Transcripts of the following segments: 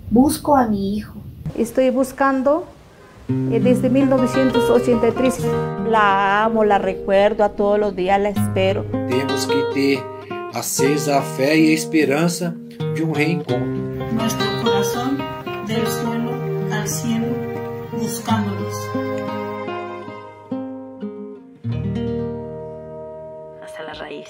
Busco a mi hijo. Estoy buscando desde 1983. La amo, la recuerdo, a todos los días la espero. Temos que ter acesa a fé e a esperança de um reencontro. Nuestro corazón del suelo al cielo buscándolos. Hasta la raíz.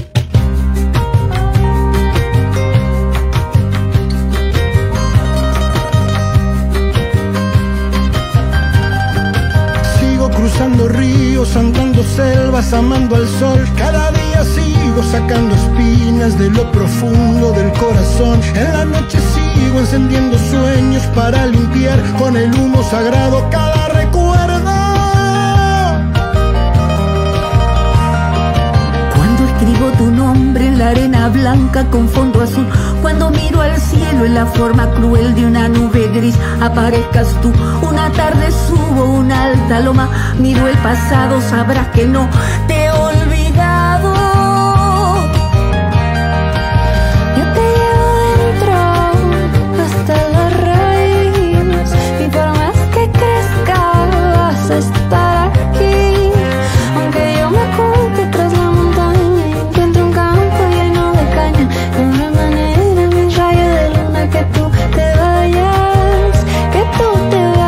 Cruzando ríos, andando selvas, amando al sol. Cada día sigo sacando espinas de lo profundo del corazón. En la noche sigo encendiendo sueños para limpiar con el humo sagrado cada recuerdo. Cuando escribo tu nombre en la arena blanca con fondo azul, cuando miro al cielo en la forma cruel de una nube gris, aparezcas tú. Una tarde subo una alta loma, miro el pasado, sabrás que no te he olvidado. Yo te llevo dentro hasta la raíz, y por más que crezca vas a estar aquí. Aunque yo me oculte tras la montaña y encuentre un campo lleno de caña, no habrá manera, mi rayo de luna, que tú te vayas, que tú te vayas.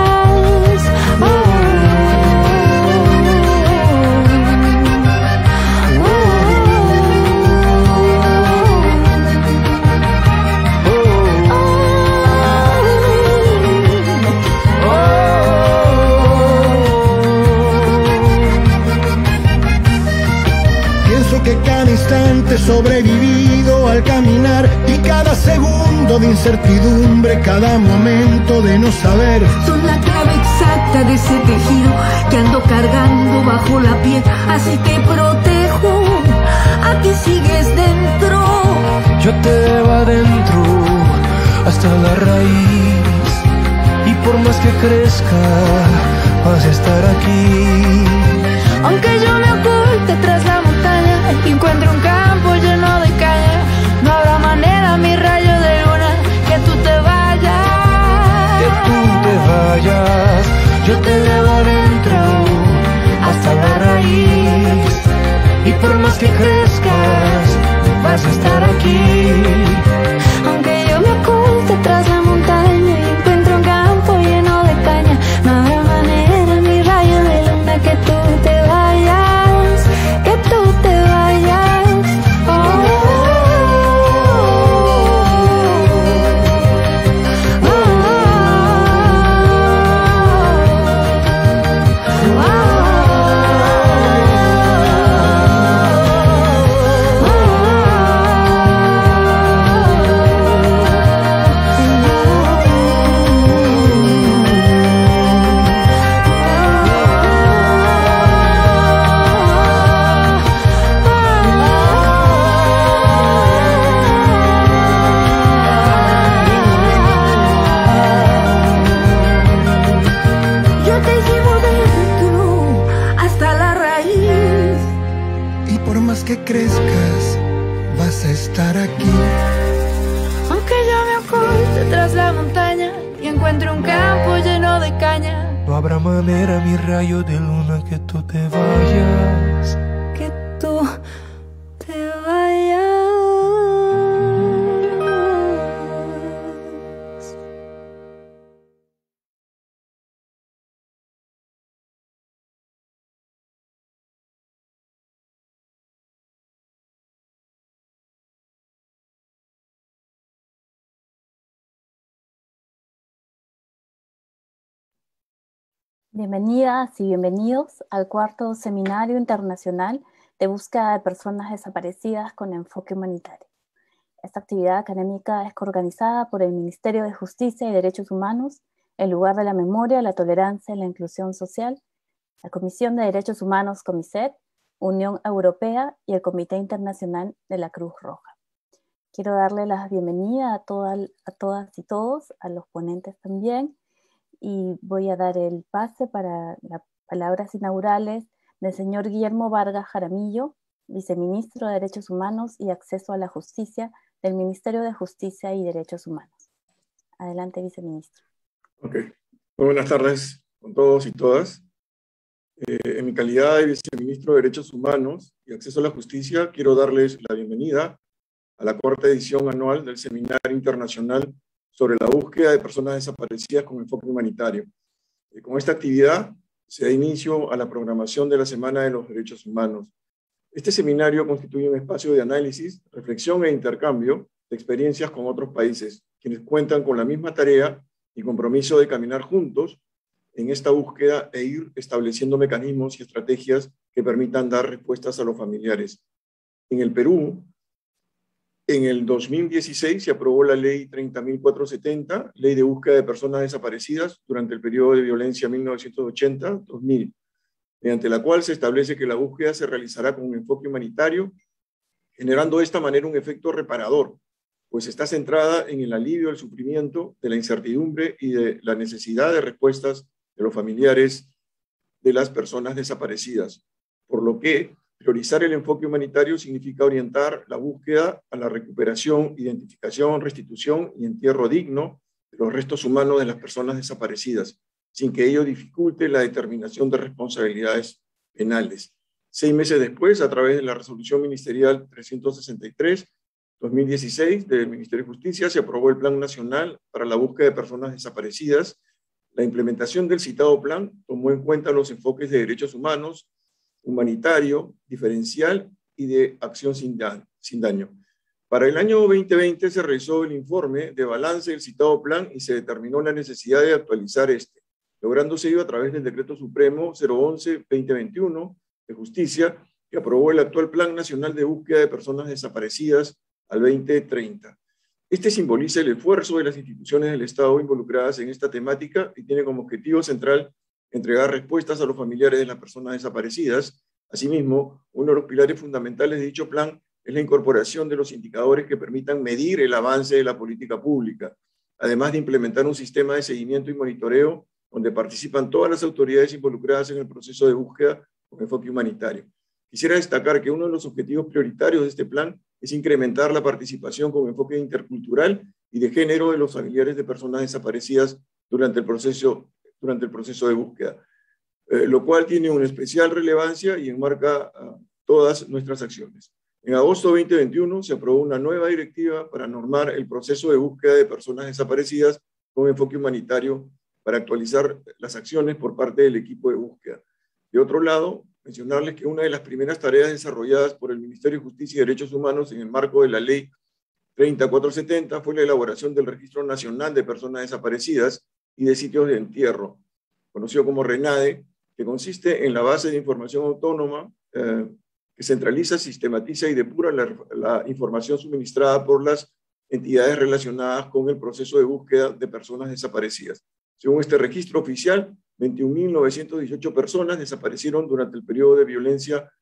Que cada instante he sobrevivido al caminar, y cada segundo de incertidumbre, cada momento de no saber, son la clave exacta de ese tejido que ando cargando bajo la piel. Así que protejo, aquí sigues dentro. Yo te llevo adentro hasta la raíz, y por más que crezca vas a estar aquí. Aunque yo me oculte tras la montaña y encuentre un campo lleno de caña, no habrá manera, mi rayo de luna, que tú te vayas. Que tú te vayas. Yo te llevo adentro hasta la raíz, y por más que crezcas vas a estar aquí. Aunque yo me oculte tras la montaña y encuentre un campo lleno de caña, no habrá manera, mi rayo de luna, que tú te vayas, que tú te vayas. Que crezcas vas a estar aquí. Aunque yo me oculte tras la montaña y encuentre un campo lleno de caña, no habrá manera, mi rayo de luna, que tú te vayas. Que tú te vayas. Bienvenidas y bienvenidos al cuarto Seminario Internacional de Búsqueda de Personas Desaparecidas con Enfoque Humanitario. Esta actividad académica es coorganizada por el Ministerio de Justicia y Derechos Humanos, el Lugar de la Memoria, la Tolerancia y la Inclusión Social, la Comisión de Derechos Humanos Comiset, Unión Europea y el Comité Internacional de la Cruz Roja. Quiero darle la bienvenida a todas y todos, a los ponentes también, y voy a dar el pase para las palabras inaugurales del señor Guillermo Vargas Jaramillo, viceministro de Derechos Humanos y Acceso a la Justicia del Ministerio de Justicia y Derechos Humanos. Adelante, viceministro. Ok. Muy buenas tardes con todos y todas. En mi calidad de viceministro de Derechos Humanos y Acceso a la Justicia, quiero darles la bienvenida a la cuarta edición anual del Seminario Internacional sobre la búsqueda de personas desaparecidas con enfoque humanitario. Con esta actividad se da inicio a la programación de la Semana de los Derechos Humanos. Este seminario constituye un espacio de análisis, reflexión e intercambio de experiencias con otros países, quienes cuentan con la misma tarea y compromiso de caminar juntos en esta búsqueda e ir estableciendo mecanismos y estrategias que permitan dar respuestas a los familiares. En el Perú, en el 2016 se aprobó la Ley 30.470, Ley de Búsqueda de Personas Desaparecidas durante el periodo de violencia 1980-2000, mediante la cual se establece que la búsqueda se realizará con un enfoque humanitario, generando de esta manera un efecto reparador, pues está centrada en el alivio del sufrimiento, de la incertidumbre y de la necesidad de respuestas de los familiares de las personas desaparecidas, por lo que priorizar el enfoque humanitario significa orientar la búsqueda a la recuperación, identificación, restitución y entierro digno de los restos humanos de las personas desaparecidas, sin que ello dificulte la determinación de responsabilidades penales. 6 meses después, a través de la Resolución Ministerial 363/2016 del Ministerio de Justicia, se aprobó el Plan Nacional para la Búsqueda de Personas Desaparecidas. La implementación del citado plan tomó en cuenta los enfoques de derechos humanos, humanitario, diferencial y de acción sin daño. Para el año 2020 se realizó el informe de balance del citado plan y se determinó la necesidad de actualizar este, lográndose ello a través del Decreto Supremo 011-2021 de Justicia, que aprobó el actual Plan Nacional de Búsqueda de Personas Desaparecidas al 2030. Este simboliza el esfuerzo de las instituciones del Estado involucradas en esta temática y tiene como objetivo central entregar respuestas a los familiares de las personas desaparecidas. Asimismo, uno de los pilares fundamentales de dicho plan es la incorporación de los indicadores que permitan medir el avance de la política pública, además de implementar un sistema de seguimiento y monitoreo donde participan todas las autoridades involucradas en el proceso de búsqueda con enfoque humanitario. Quisiera destacar que uno de los objetivos prioritarios de este plan es incrementar la participación con enfoque intercultural y de género de los familiares de personas desaparecidas durante el proceso de búsqueda, lo cual tiene una especial relevancia y enmarca todas nuestras acciones. En agosto de 2021 se aprobó una nueva directiva para normar el proceso de búsqueda de personas desaparecidas con enfoque humanitario para actualizar las acciones por parte del equipo de búsqueda. De otro lado, mencionarles que una de las primeras tareas desarrolladas por el Ministerio de Justicia y Derechos Humanos en el marco de la Ley 30.470 fue la elaboración del Registro Nacional de Personas Desaparecidas y de Sitios de Entierro, conocido como RENADE, que consiste en la base de información autónoma que centraliza, sistematiza y depura la información suministrada por las entidades relacionadas con el proceso de búsqueda de personas desaparecidas. Según este registro oficial, 21.918 personas desaparecieron durante el periodo de violencia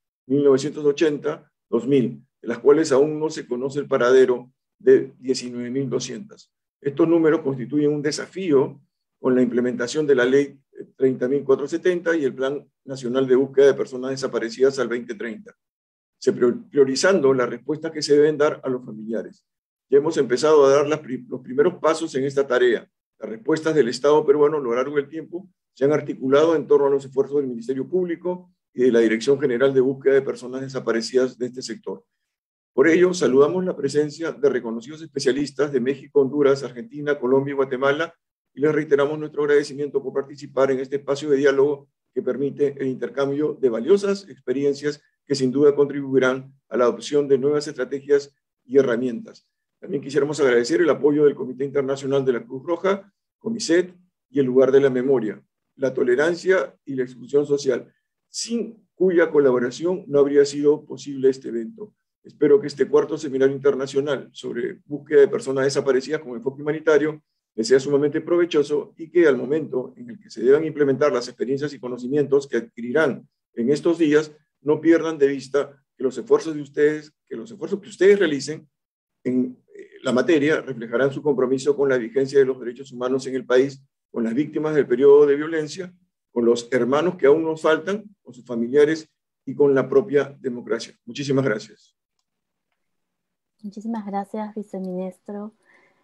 1980-2000, de las cuales aún no se conoce el paradero de 19.200. Estos números constituyen un desafío con la implementación de la Ley 30.470 y el Plan Nacional de Búsqueda de Personas Desaparecidas al 2030, priorizando las respuestas que se deben dar a los familiares. Ya hemos empezado a dar los primeros pasos en esta tarea. Las respuestas del Estado peruano a lo largo del tiempo se han articulado en torno a los esfuerzos del Ministerio Público y de la Dirección General de Búsqueda de Personas Desaparecidas de este sector. Por ello, saludamos la presencia de reconocidos especialistas de México, Honduras, Argentina, Colombia y Guatemala, y les reiteramos nuestro agradecimiento por participar en este espacio de diálogo que permite el intercambio de valiosas experiencias que sin duda contribuirán a la adopción de nuevas estrategias y herramientas. También quisiéramos agradecer el apoyo del Comité Internacional de la Cruz Roja, Comiset y el Lugar de la Memoria, la tolerancia y la exclusión social, sin cuya colaboración no habría sido posible este evento. Espero que este cuarto seminario internacional sobre búsqueda de personas desaparecidas con enfoque humanitario les sea sumamente provechoso y que al momento en el que se deban implementar las experiencias y conocimientos que adquirirán en estos días, no pierdan de vista que los esfuerzos que ustedes realicen en la materia reflejarán su compromiso con la vigencia de los derechos humanos en el país, con las víctimas del periodo de violencia, con los hermanos que aún nos faltan, con sus familiares y con la propia democracia. Muchísimas gracias. Muchísimas gracias, viceministro.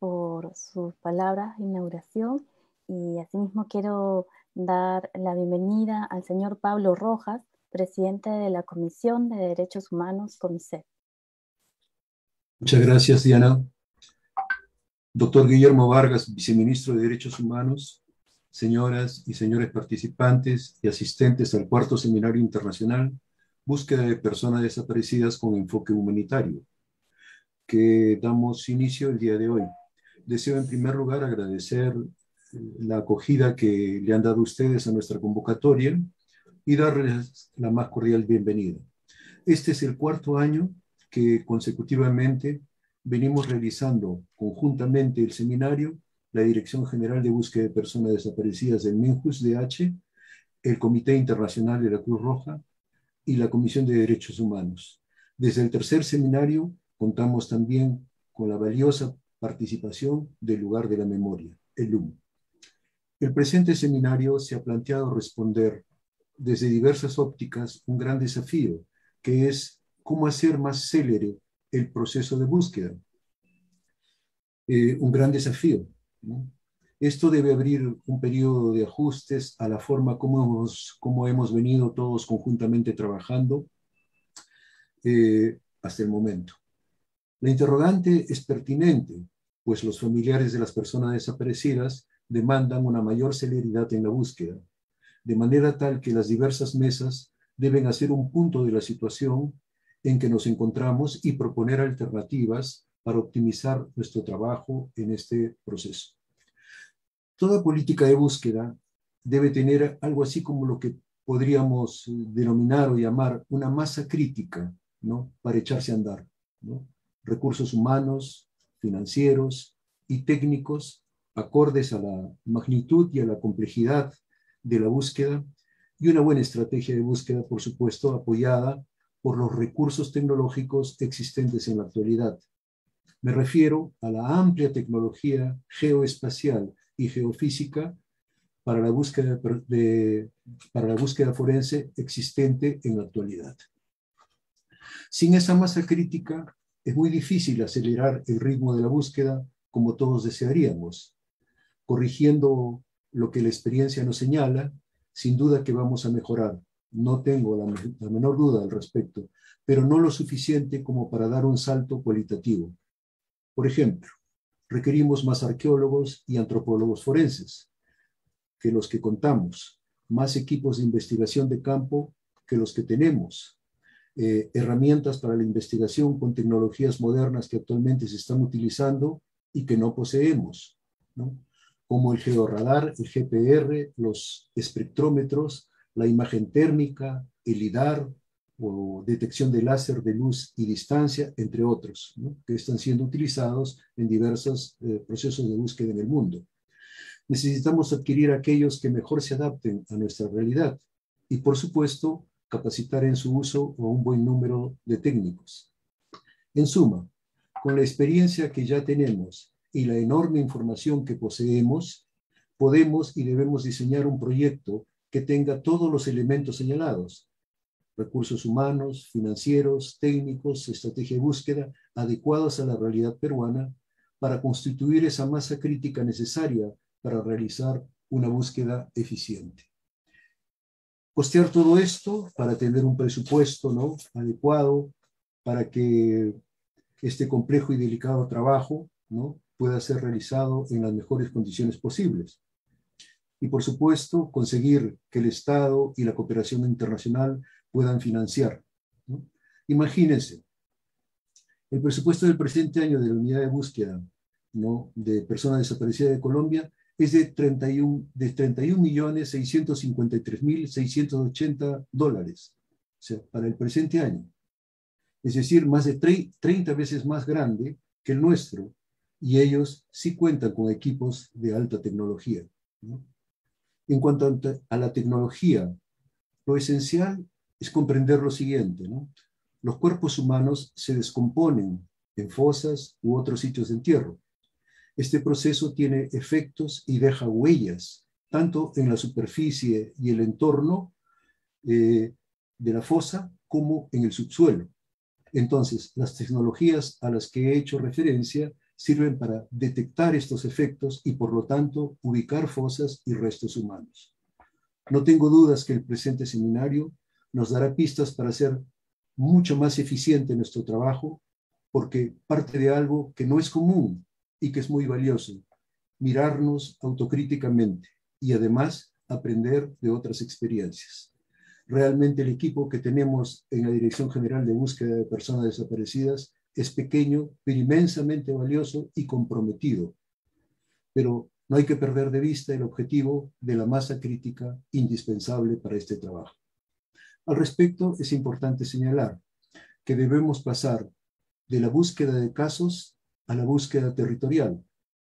por sus palabras de inauguración y asimismo quiero dar la bienvenida al señor Pablo Rojas, presidente de la Comisión de Derechos Humanos, Comiset. Muchas gracias, Diana. Doctor Guillermo Vargas, viceministro de Derechos Humanos, señoras y señores participantes y asistentes al cuarto seminario internacional, Búsqueda de Personas Desaparecidas con Enfoque Humanitario, que damos inicio el día de hoy. Deseo en primer lugar agradecer la acogida que le han dado ustedes a nuestra convocatoria y darles la más cordial bienvenida. Este es el cuarto año que consecutivamente venimos realizando conjuntamente el seminario, la Dirección General de Búsqueda de Personas Desaparecidas del MINJUS-DH, el Comité Internacional de la Cruz Roja y la Comisión de Derechos Humanos. Desde el tercer seminario contamos también con la valiosa participación del Lugar de la Memoria, el LUM. El presente seminario se ha planteado responder desde diversas ópticas un gran desafío, que es cómo hacer más célere el proceso de búsqueda. Un gran desafío, ¿no? Esto debe abrir un periodo de ajustes a la forma como hemos venido todos conjuntamente trabajando hasta el momento. La interrogante es pertinente, pues los familiares de las personas desaparecidas demandan una mayor celeridad en la búsqueda, de manera tal que las diversas mesas deben hacer un punto de la situación en que nos encontramos y proponer alternativas para optimizar nuestro trabajo en este proceso. Toda política de búsqueda debe tener algo así como lo que podríamos denominar o llamar una masa crítica, ¿no?, para echarse a andar, ¿no? Recursos humanos, financieros y técnicos acordes a la magnitud y a la complejidad de la búsqueda, y una buena estrategia de búsqueda, por supuesto, apoyada por los recursos tecnológicos existentes en la actualidad. Me refiero a la amplia tecnología geoespacial y geofísica para la búsqueda forense existente en la actualidad. Sin esa masa crítica, es muy difícil acelerar el ritmo de la búsqueda como todos desearíamos. Corrigiendo lo que la experiencia nos señala, sin duda que vamos a mejorar. No tengo la menor duda al respecto, pero no lo suficiente como para dar un salto cualitativo. Por ejemplo, requerimos más arqueólogos y antropólogos forenses que los que contamos, más equipos de investigación de campo que los que tenemos, herramientas para la investigación con tecnologías modernas que actualmente se están utilizando y que no poseemos, ¿no?, como el georradar, el GPR, los espectrómetros, la imagen térmica, el LIDAR o detección de láser de luz y distancia, entre otros, ¿no?, que están siendo utilizados en diversos procesos de búsqueda en el mundo. Necesitamos adquirir aquellos que mejor se adapten a nuestra realidad y, por supuesto, capacitar en su uso a un buen número de técnicos. En suma, con la experiencia que ya tenemos y la enorme información que poseemos, podemos y debemos diseñar un proyecto que tenga todos los elementos señalados: recursos humanos, financieros, técnicos, estrategia de búsqueda, adecuados a la realidad peruana, para constituir esa masa crítica necesaria para realizar una búsqueda eficiente. Costear todo esto para tener un presupuesto, ¿no?, adecuado para que este complejo y delicado trabajo, ¿no?, pueda ser realizado en las mejores condiciones posibles. Y por supuesto, conseguir que el Estado y la cooperación internacional puedan financiar, ¿no? Imagínense, el presupuesto del presente año de la unidad de búsqueda, ¿no?, de personas desaparecidas de Colombia es de 31.653.680 dólares, o sea, para el presente año. Es decir, más de 30 veces más grande que el nuestro, y ellos sí cuentan con equipos de alta tecnología, ¿no? En cuanto a la tecnología, lo esencial es comprender lo siguiente, ¿no? Los cuerpos humanos se descomponen en fosas u otros sitios de entierro. Este proceso tiene efectos y deja huellas, tanto en la superficie y el entorno de la fosa como en el subsuelo. Entonces, las tecnologías a las que he hecho referencia sirven para detectar estos efectos y, por lo tanto, ubicar fosas y restos humanos. No tengo dudas que el presente seminario nos dará pistas para hacer mucho más eficiente nuestro trabajo, porque parte de algo que no es común y que es muy valioso: mirarnos autocríticamente y además aprender de otras experiencias. Realmente el equipo que tenemos en la Dirección General de Búsqueda de Personas Desaparecidas es pequeño, pero inmensamente valioso y comprometido. Pero no hay que perder de vista el objetivo de la masa crítica indispensable para este trabajo. Al respecto, es importante señalar que debemos pasar de la búsqueda de casos a la búsqueda territorial,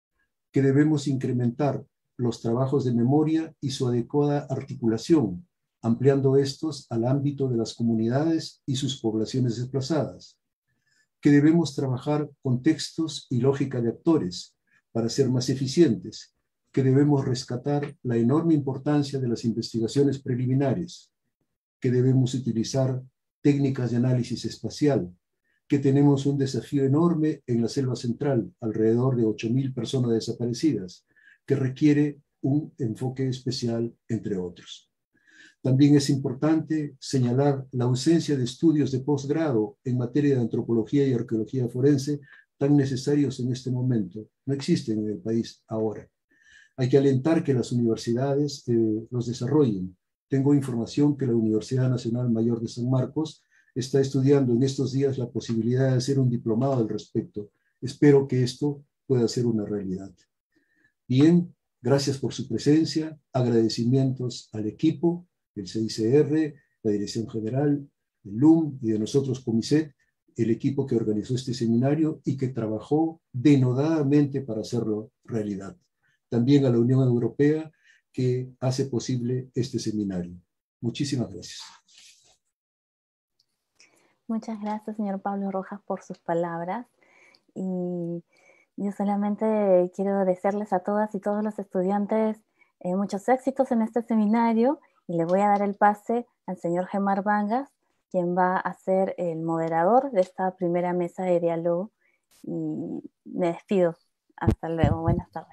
que debemos incrementar los trabajos de memoria y su adecuada articulación, ampliando estos al ámbito de las comunidades y sus poblaciones desplazadas, que debemos trabajar con textos y lógica de actores para ser más eficientes, que debemos rescatar la enorme importancia de las investigaciones preliminares, que debemos utilizar técnicas de análisis espacial, que tenemos un desafío enorme en la selva central, alrededor de 8.000 personas desaparecidas, que requiere un enfoque especial, entre otros. También es importante señalar la ausencia de estudios de posgrado en materia de antropología y arqueología forense tan necesarios en este momento. No existen en el país ahora. Hay que alentar que las universidades los desarrollen. Tengo información que la Universidad Nacional Mayor de San Marcos está estudiando en estos días la posibilidad de hacer un diplomado al respecto. Espero que esto pueda ser una realidad. Bien, gracias por su presencia, agradecimientos al equipo, el CICR, la Dirección General, el LUM y de nosotros Comiset, el equipo que organizó este seminario y que trabajó denodadamente para hacerlo realidad. También a la Unión Europea, que hace posible este seminario. Muchísimas gracias. Muchas gracias, señor Pablo Rojas, por sus palabras. Y yo solamente quiero desearles a todas y todos los estudiantes muchos éxitos en este seminario, y le voy a dar el pase al señor Gemar Vangas, quien va a ser el moderador de esta primera mesa de diálogo. Y me despido. Hasta luego. Buenas tardes.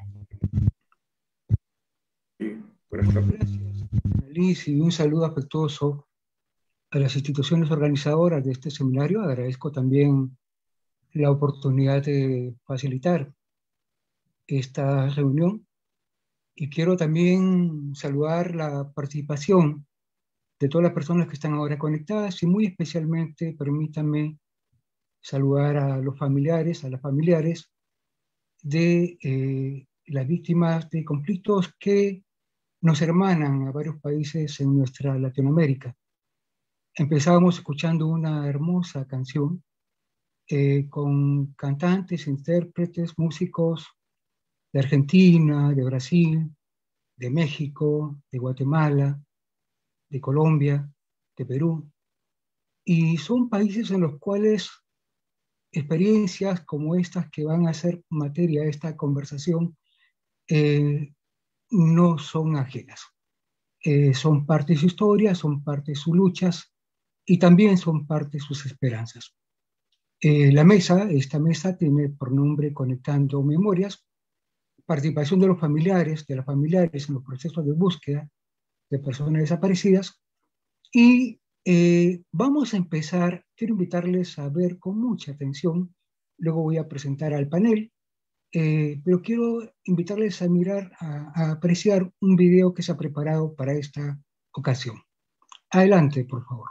Gracias, Liz, y un saludo afectuoso a las instituciones organizadoras de este seminario. Agradezco también la oportunidad de facilitar esta reunión, y quiero también saludar la participación de todas las personas que están ahora conectadas, y muy especialmente permítanme saludar a los familiares, a las familiares de las víctimas de conflictos que nos hermanan a varios países en nuestra Latinoamérica. Empezábamos escuchando una hermosa canción con cantantes, intérpretes, músicos de Argentina, de Brasil, de México, de Guatemala, de Colombia, de Perú. Y son países en los cuales experiencias como estas que van a ser materia de esta conversación no son ajenas. Son parte de su historia, son parte de sus luchas y también son parte de sus esperanzas. Esta mesa tiene por nombre Conectando Memorias, participación de los familiares, en los procesos de búsqueda de personas desaparecidas. Y vamos a empezar, quiero invitarles a ver con mucha atención, luego voy a presentar al panel, pero quiero invitarles a mirar, a apreciar un video que se ha preparado para esta ocasión. Adelante, por favor.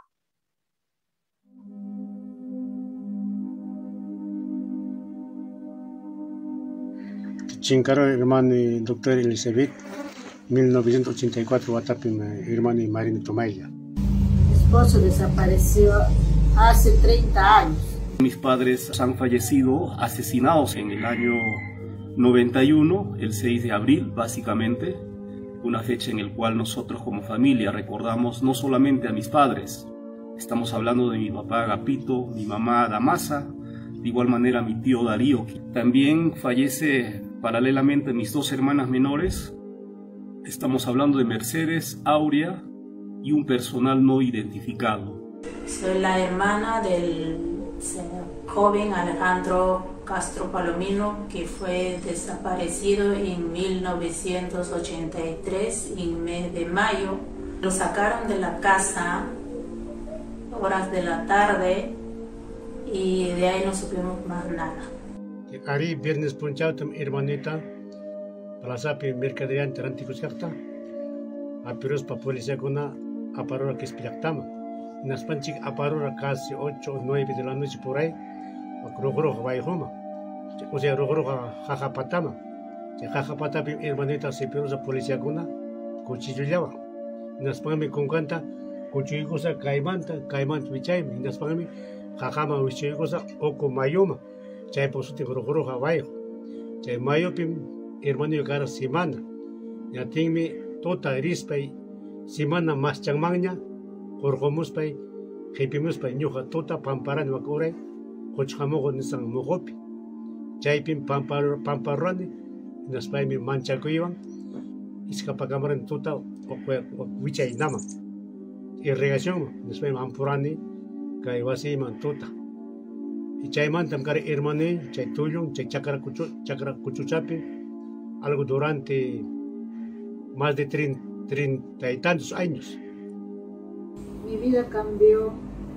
Chinkaro, hermano doctor Elizabeth, 1984, Watapim, hermano Marina Tomailla. Mi esposo desapareció hace 30 años. Mis padres han fallecido asesinados en el año 91, el 6 de abril, básicamente, una fecha en la cual nosotros como familia recordamos no solamente a mis padres, estamos hablando de mi papá Agapito, mi mamá Damasa, de igual manera mi tío Darío. También fallece paralelamente mis dos hermanas menores, estamos hablando de Mercedes, Aurea y un personal no identificado. Soy la hermana del joven Alejandro Castro Palomino, que fue desaparecido en 1983, en mes de mayo. Lo sacaron de la casa, horas de la tarde, y de ahí no supimos más nada. Ari viernes punchautum hermanita, palasapi mercadería antiranticos carta, apiros pa policía kuna aparora que espiactama. Naspanchik aparora casi 8 o 9 de la noche por ahí, rogro vaihoma. O sea, rogro jajapatama. Jajapatapi hermanita se pirosa policía kuna, cuchillo llava. Naspangami con canta, cuchillo cosa caimanta vichayme. Naspangami jajama cuchillo cosa oco mayoma. Chay posuti rogro vaiho. Chay mayopim hermano cara semana. Ya tingmi tota rispay semana más changmangnya. Korgomuspay, Hipimuspay, Nuja Tota, Pamparan, Wakore, Hochhamogo Nissan Mogopi, Chaipim Pamparani, Naspay Manchakuivan, Iskapakamaran Tota, Wichay Nama, Irrigación, Naspay Ampurani, Kaiwasi Mantota. Y Chayman Tamkar Hermane, Chay Tuyun, Chay Chakra Kuchuchapi, algo durante más de 30 y tantos años. Mi vida cambió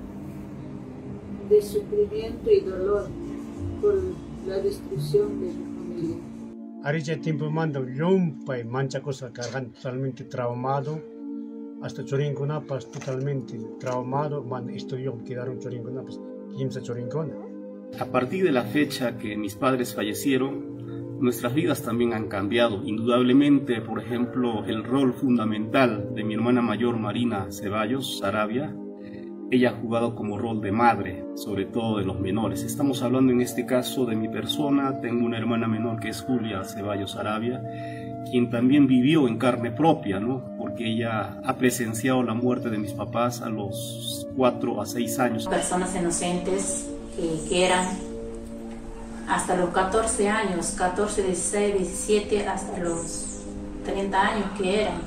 de sufrimiento y dolor por la destrucción de mi familia. Aricha tiempo manda y mancha cosa cargan totalmente traumado, hasta Chorinconapas totalmente traumado, man estudió quedaron Chorinconapas, 15 Chorincona. A partir de la fecha que mis padres fallecieron, nuestras vidas también han cambiado. Indudablemente, por ejemplo, el rol fundamental de mi hermana mayor Marina Ceballos Sarabia, ella ha jugado como rol de madre, sobre todo de los menores. Estamos hablando en este caso de mi persona. Tengo una hermana menor que es Julia Ceballos Sarabia, quien también vivió en carne propia, ¿no? Porque ella ha presenciado la muerte de mis papás a los 4 a 6 años. Personas inocentes que eran hasta los 14 años, 14, 16, 17, hasta los 30 años que eran.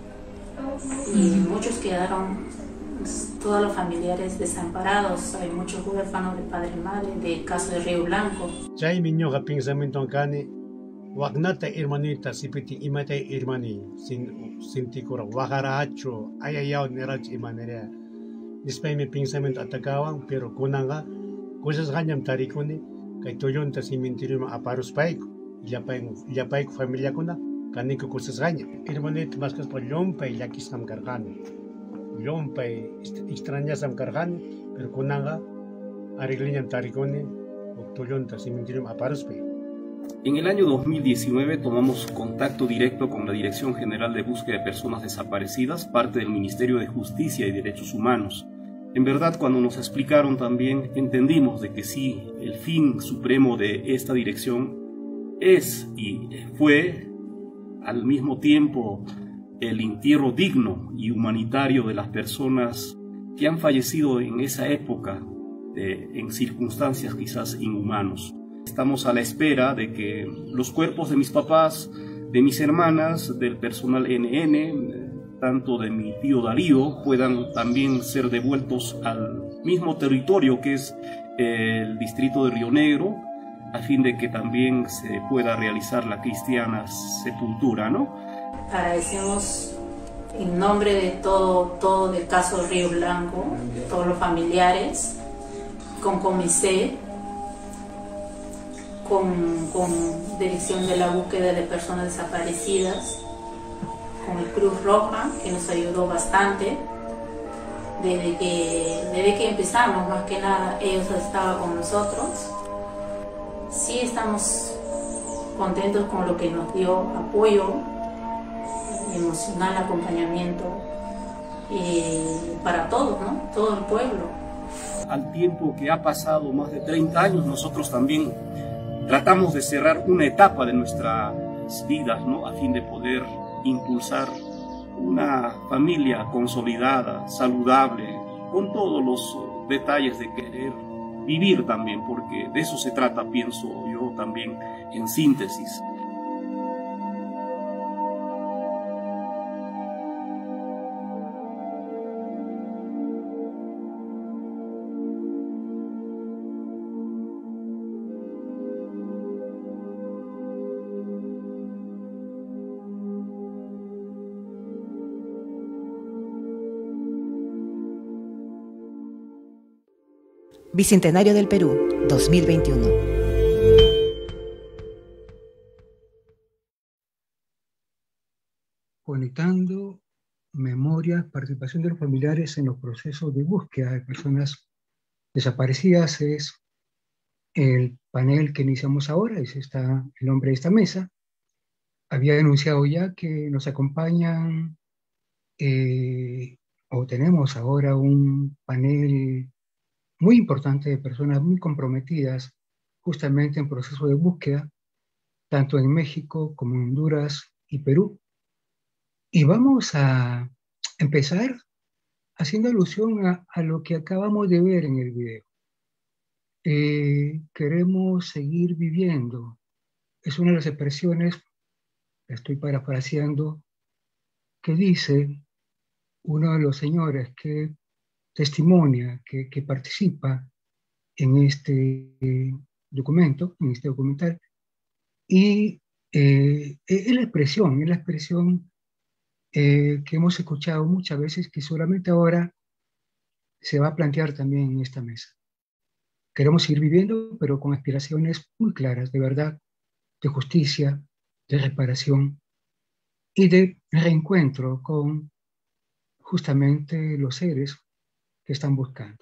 Y muchos quedaron, todos los familiares desamparados, hay muchos huérfanos de padre y madre, del caso de Río Blanco. Chay miñoja pensamiento ancane, wagnata hermanita sipiti imata hermani, sin ticora, wajaracho, ayayao nerach imanera. Después mi pensamiento atacaban, pero kunanga, cosas gañam tarikone, kay toyonta cementerio aparos paiko ya paiko familia kuna kaniko cosas gaña hermanito vascas por lompay yakisam cargani lompay extrañasam cargani pero kunanga arregliñam taricone o toyonta cementerio aparos paiko. En el año 2019 tomamos contacto directo con la Dirección General de Búsqueda de Personas Desaparecidas, parte del Ministerio de Justicia y Derechos Humanos. En verdad, cuando nos explicaron también, entendimos de que sí, el fin supremo de esta dirección es y fue al mismo tiempo el entierro digno y humanitario de las personas que han fallecido en esa época, en circunstancias quizás inhumanos. Estamos a la espera de que los cuerpos de mis papás, de mis hermanas, del personal NN, tanto de mi tío Darío, puedan también ser devueltos al mismo territorio que es el distrito de Río Negro, a fin de que también se pueda realizar la cristiana sepultura, ¿no? Agradecemos en nombre de todo del caso Río Blanco, todos los familiares, con Comité, con Dirección de la Búsqueda de Personas Desaparecidas, con el Cruz Roja, que nos ayudó bastante. Desde que empezamos, más que nada, ellos estaban con nosotros. Sí estamos contentos con lo que nos dio apoyo emocional, acompañamiento para todos, ¿no? Todo el pueblo. Al tiempo que ha pasado más de 30 años, nosotros también tratamos de cerrar una etapa de nuestras vidas, ¿no? A fin de poder impulsar una familia consolidada, saludable, con todos los detalles de querer vivir también, porque de eso se trata, pienso yo también en síntesis. Bicentenario del Perú, 2021. Conectando memorias, participación de los familiares en los procesos de búsqueda de personas desaparecidas es el panel que iniciamos ahora, ese está el nombre de esta mesa. Había denunciado ya que nos acompañan, o tenemos ahora un panel muy importante de personas muy comprometidas justamente en proceso de búsqueda, tanto en México como en Honduras y Perú. Y vamos a empezar haciendo alusión a lo que acabamos de ver en el video. Queremos seguir viviendo. Es una de las expresiones, la estoy parafraseando, que dice uno de los señores que testimonia, que participa en este documento, en este documental, y es la expresión que hemos escuchado muchas veces, que solamente ahora se va a plantear también en esta mesa. Queremos seguir viviendo, pero con aspiraciones muy claras, de verdad, de justicia, de reparación y de reencuentro con justamente los seres que están buscando.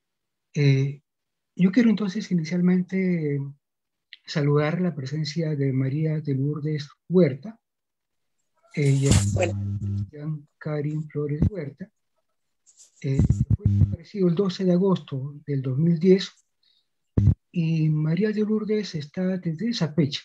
Yo quiero entonces inicialmente saludar la presencia de María de Lourdes Huerta. Ella es Karin Flores Huerta. Fue desaparecido el 12 de agosto del 2010 y María de Lourdes está desde esa fecha,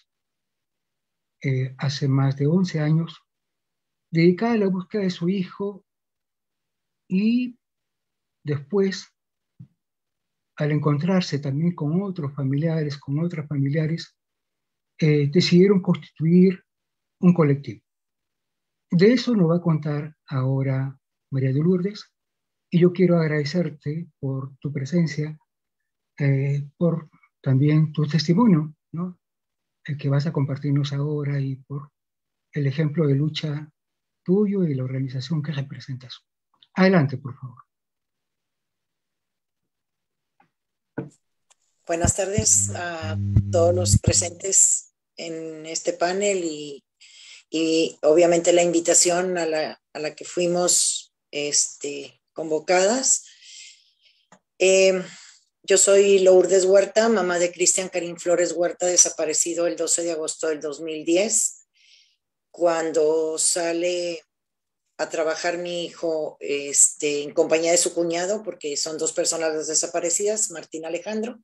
hace más de 11 años, dedicada a la búsqueda de su hijo y después, al encontrarse también con otros familiares, con otras familiares, decidieron constituir un colectivo. De eso nos va a contar ahora María de Lourdes, y yo quiero agradecerte por tu presencia, por también tu testimonio, ¿no? El que vas a compartirnos ahora, y por el ejemplo de lucha tuyo y la organización que representas. Adelante, por favor. Buenas tardes a todos los presentes en este panel y obviamente la invitación a la que fuimos convocadas. Yo soy Lourdes Huerta, mamá de Cristian Karim Flores Huerta, desaparecido el 12 de agosto del 2010. Cuando sale a trabajar mi hijo en compañía de su cuñado, porque son dos personas las desaparecidas, Martín Alejandro.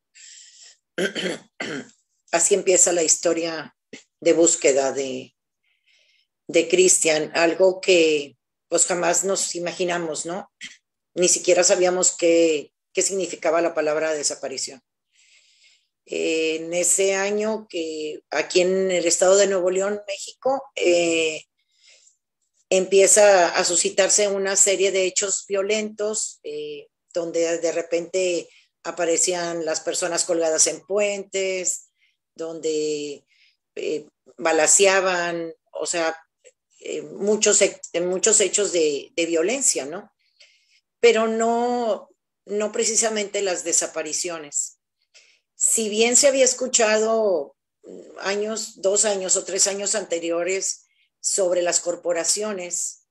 Así empieza la historia de búsqueda de Cristian, algo que pues jamás nos imaginamos, ¿no? Ni siquiera sabíamos qué significaba la palabra desaparición. En ese año que aquí en el estado de Nuevo León, México, empieza a suscitarse una serie de hechos violentos, donde de repente aparecían las personas colgadas en puentes, donde balaceaban, o sea, muchos hechos de violencia, ¿no? Pero no precisamente las desapariciones. Si bien se había escuchado 2 años o 3 años anteriores sobre las corporaciones,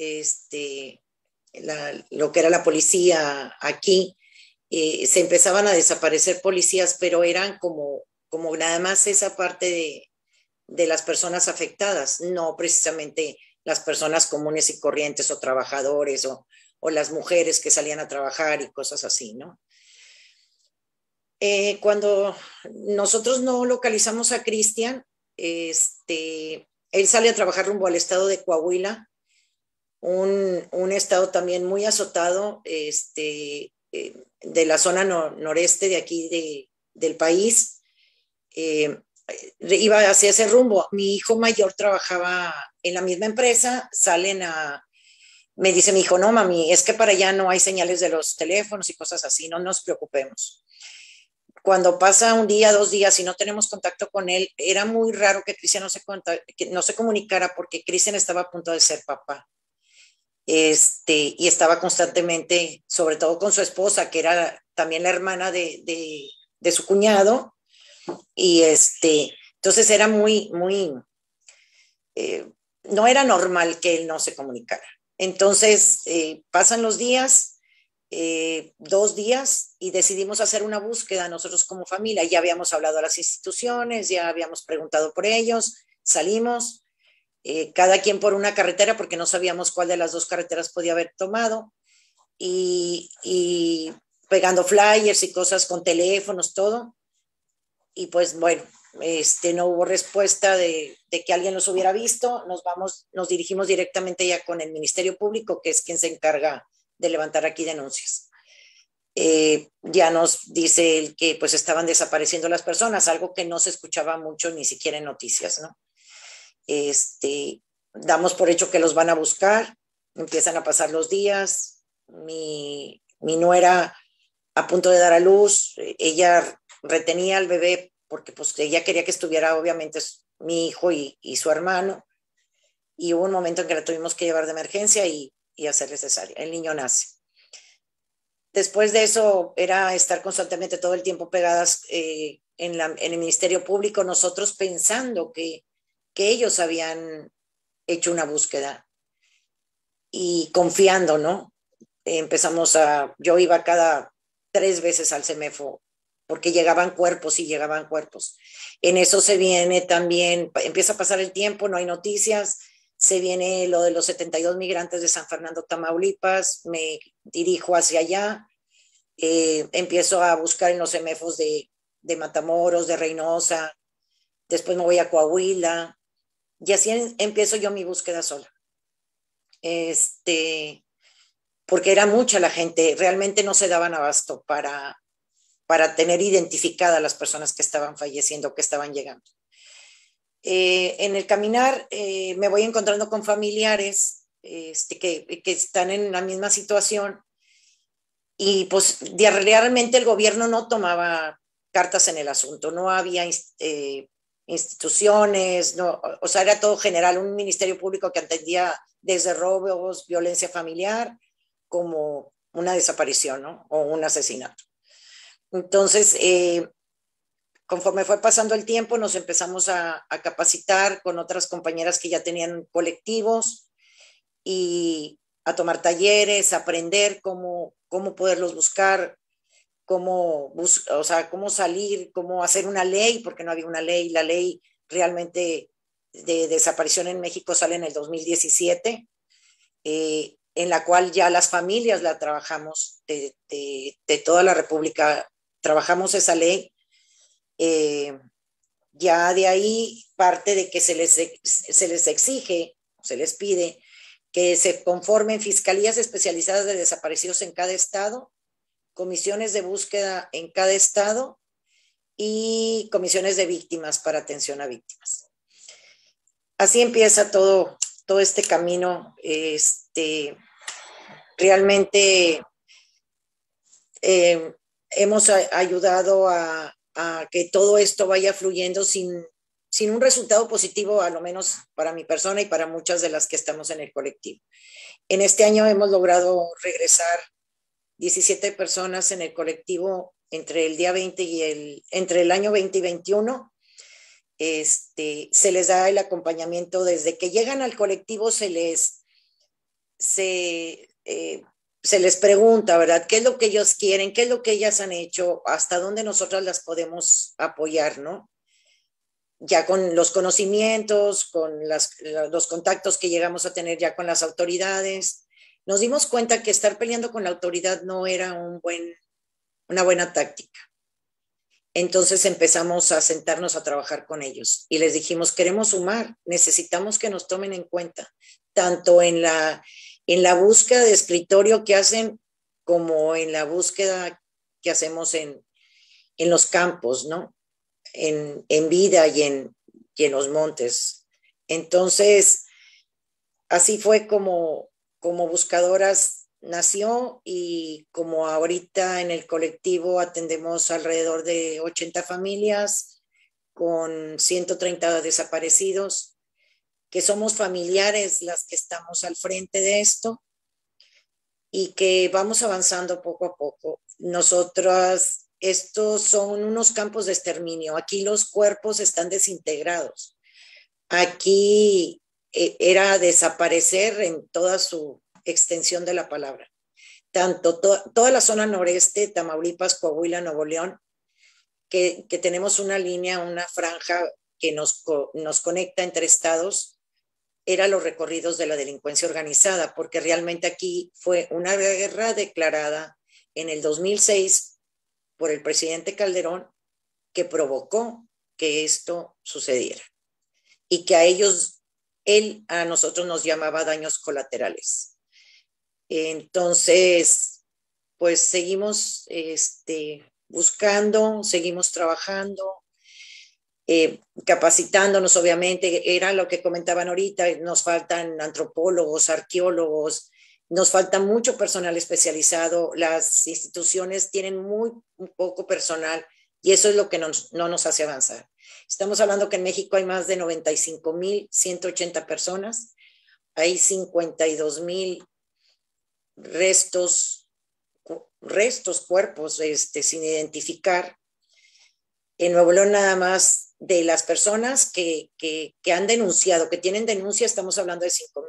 lo que era la policía aquí, se empezaban a desaparecer policías, pero eran como nada más esa parte de las personas afectadas, no precisamente las personas comunes y corrientes o trabajadores o las mujeres que salían a trabajar y cosas así, ¿no? Cuando nosotros no localizamos a Cristian, él sale a trabajar rumbo al estado de Coahuila, un estado también muy azotado, de la zona noreste de aquí del país. Iba hacia ese rumbo. Mi hijo mayor trabajaba en la misma empresa, me dice mi hijo, no mami, es que para allá no hay señales de los teléfonos y cosas así, no nos preocupemos. Cuando pasa un día, 2 días y no tenemos contacto con él, era muy raro que Cristian no se comunicara, porque Cristian estaba a punto de ser papá. Y estaba constantemente, sobre todo con su esposa, que era también la hermana de su cuñado, y entonces era no era normal que él no se comunicara. Entonces pasan los días, 2 días, y decidimos hacer una búsqueda nosotros como familia. Ya habíamos hablado a las instituciones, ya habíamos preguntado por ellos, salimos, cada quien por una carretera, porque no sabíamos cuál de las 2 carreteras podía haber tomado, y pegando flyers y cosas con teléfonos, todo. Y pues bueno, no hubo respuesta de que alguien los hubiera visto. Nos dirigimos directamente ya con el Ministerio Público, que es quien se encarga de levantar aquí denuncias. Ya nos dice él que pues estaban desapareciendo las personas, algo que no se escuchaba mucho ni siquiera en noticias, ¿no? Damos por hecho que los van a buscar, empiezan a pasar los días. Mi nuera, a punto de dar a luz, ella retenía al bebé porque pues ella quería que estuviera obviamente mi hijo y su hermano, y hubo un momento en que la tuvimos que llevar de emergencia y hacerle cesárea. El niño nace. Después de eso era estar constantemente todo el tiempo pegadas en el Ministerio Público, nosotros pensando que ellos habían hecho una búsqueda y confiando, ¿no? Yo iba cada 3 veces al CEMEFO porque llegaban cuerpos y llegaban cuerpos. En eso se viene también, empieza a pasar el tiempo, no hay noticias, se viene lo de los 72 migrantes de San Fernando, Tamaulipas, me dirijo hacia allá, empiezo a buscar en los CEMEFOs de Matamoros, de Reynosa, después me voy a Coahuila, y así empiezo yo mi búsqueda sola. Porque era mucha la gente, realmente no se daban abasto para tener identificadas las personas que estaban falleciendo, que estaban llegando. En el caminar me voy encontrando con familiares que están en la misma situación, y pues realmente el gobierno no tomaba cartas en el asunto, no había instituciones, no, o sea, era todo general, un ministerio público que atendía desde robos, violencia familiar, como una desaparición, ¿no? O un asesinato. Entonces, conforme fue pasando el tiempo, nos empezamos a capacitar con otras compañeras que ya tenían colectivos y a tomar talleres, a aprender cómo poderlos buscar, cómo salir, cómo hacer una ley, porque no había una ley. La ley realmente de desaparición en México sale en el 2017, en la cual ya las familias la trabajamos de toda la República, trabajamos esa ley. Ya de ahí parte de que se les exige, se les pide que se conformen fiscalías especializadas de desaparecidos en cada estado, comisiones de búsqueda en cada estado y comisiones de víctimas para atención a víctimas. Así empieza todo este camino. Realmente hemos ayudado a que todo esto vaya fluyendo sin un resultado positivo, a lo menos para mi persona y para muchas de las que estamos en el colectivo. En este año hemos logrado regresar 17 personas en el colectivo entre el día 20 y entre el año 20 y 21. Se les da el acompañamiento desde que llegan al colectivo, se les pregunta, ¿verdad? ¿Qué es lo que ellos quieren? ¿Qué es lo que ellas han hecho? ¿Hasta dónde nosotras las podemos apoyar, no? Ya con los conocimientos, con los contactos que llegamos a tener ya con las autoridades, nos dimos cuenta que estar peleando con la autoridad no era una buena táctica. Entonces empezamos a sentarnos a trabajar con ellos y les dijimos, queremos sumar, necesitamos que nos tomen en cuenta, tanto en la búsqueda de escritorio que hacen como en la búsqueda que hacemos en los campos, ¿no? En vida y en los montes. Entonces, así fue como Buscadoras nació, y como ahorita en el colectivo atendemos alrededor de 80 familias con 130 desaparecidos, que somos familiares las que estamos al frente de esto. y que vamos avanzando poco a poco. Nosotras, estos son unos campos de exterminio. Aquí los cuerpos están desintegrados. Aquí era desaparecer en toda su extensión de la palabra. Tanto toda la zona noreste, Tamaulipas, Coahuila, Nuevo León, que tenemos una línea, una franja que nos conecta entre estados, eran los recorridos de la delincuencia organizada, porque realmente aquí fue una guerra declarada en el 2006 por el presidente Calderón que provocó que esto sucediera y que a nosotros nos llamaba daños colaterales. Entonces, pues seguimos buscando, seguimos trabajando, capacitándonos, obviamente. Era lo que comentaban ahorita, nos faltan antropólogos, arqueólogos, nos falta mucho personal especializado, las instituciones tienen muy poco personal y eso es lo que no nos hace avanzar. Estamos hablando que en México hay más de 95,180 personas, hay 52,000 cuerpos sin identificar. En Nuevo León nada más de las personas que han denunciado, que tienen denuncia, estamos hablando de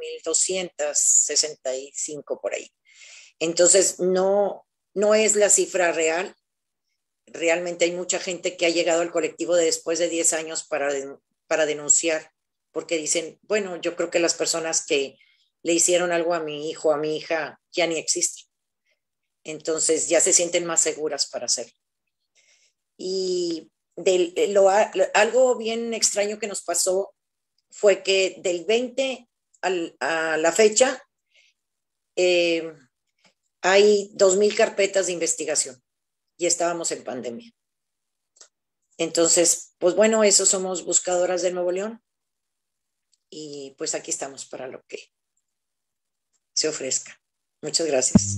5,265 por ahí. Entonces no es la cifra real. Realmente hay mucha gente que ha llegado al colectivo después de 10 años para denunciar, porque dicen, bueno, yo creo que las personas que le hicieron algo a mi hijo, a mi hija, ya ni existen. Entonces ya se sienten más seguras para hacerlo. Y algo bien extraño que nos pasó fue que del 20 a la fecha hay 2,000 carpetas de investigación y estábamos en pandemia. Entonces, pues bueno, eso somos Buscadoras de Nuevo León y pues aquí estamos para lo que se ofrezca. Muchas gracias.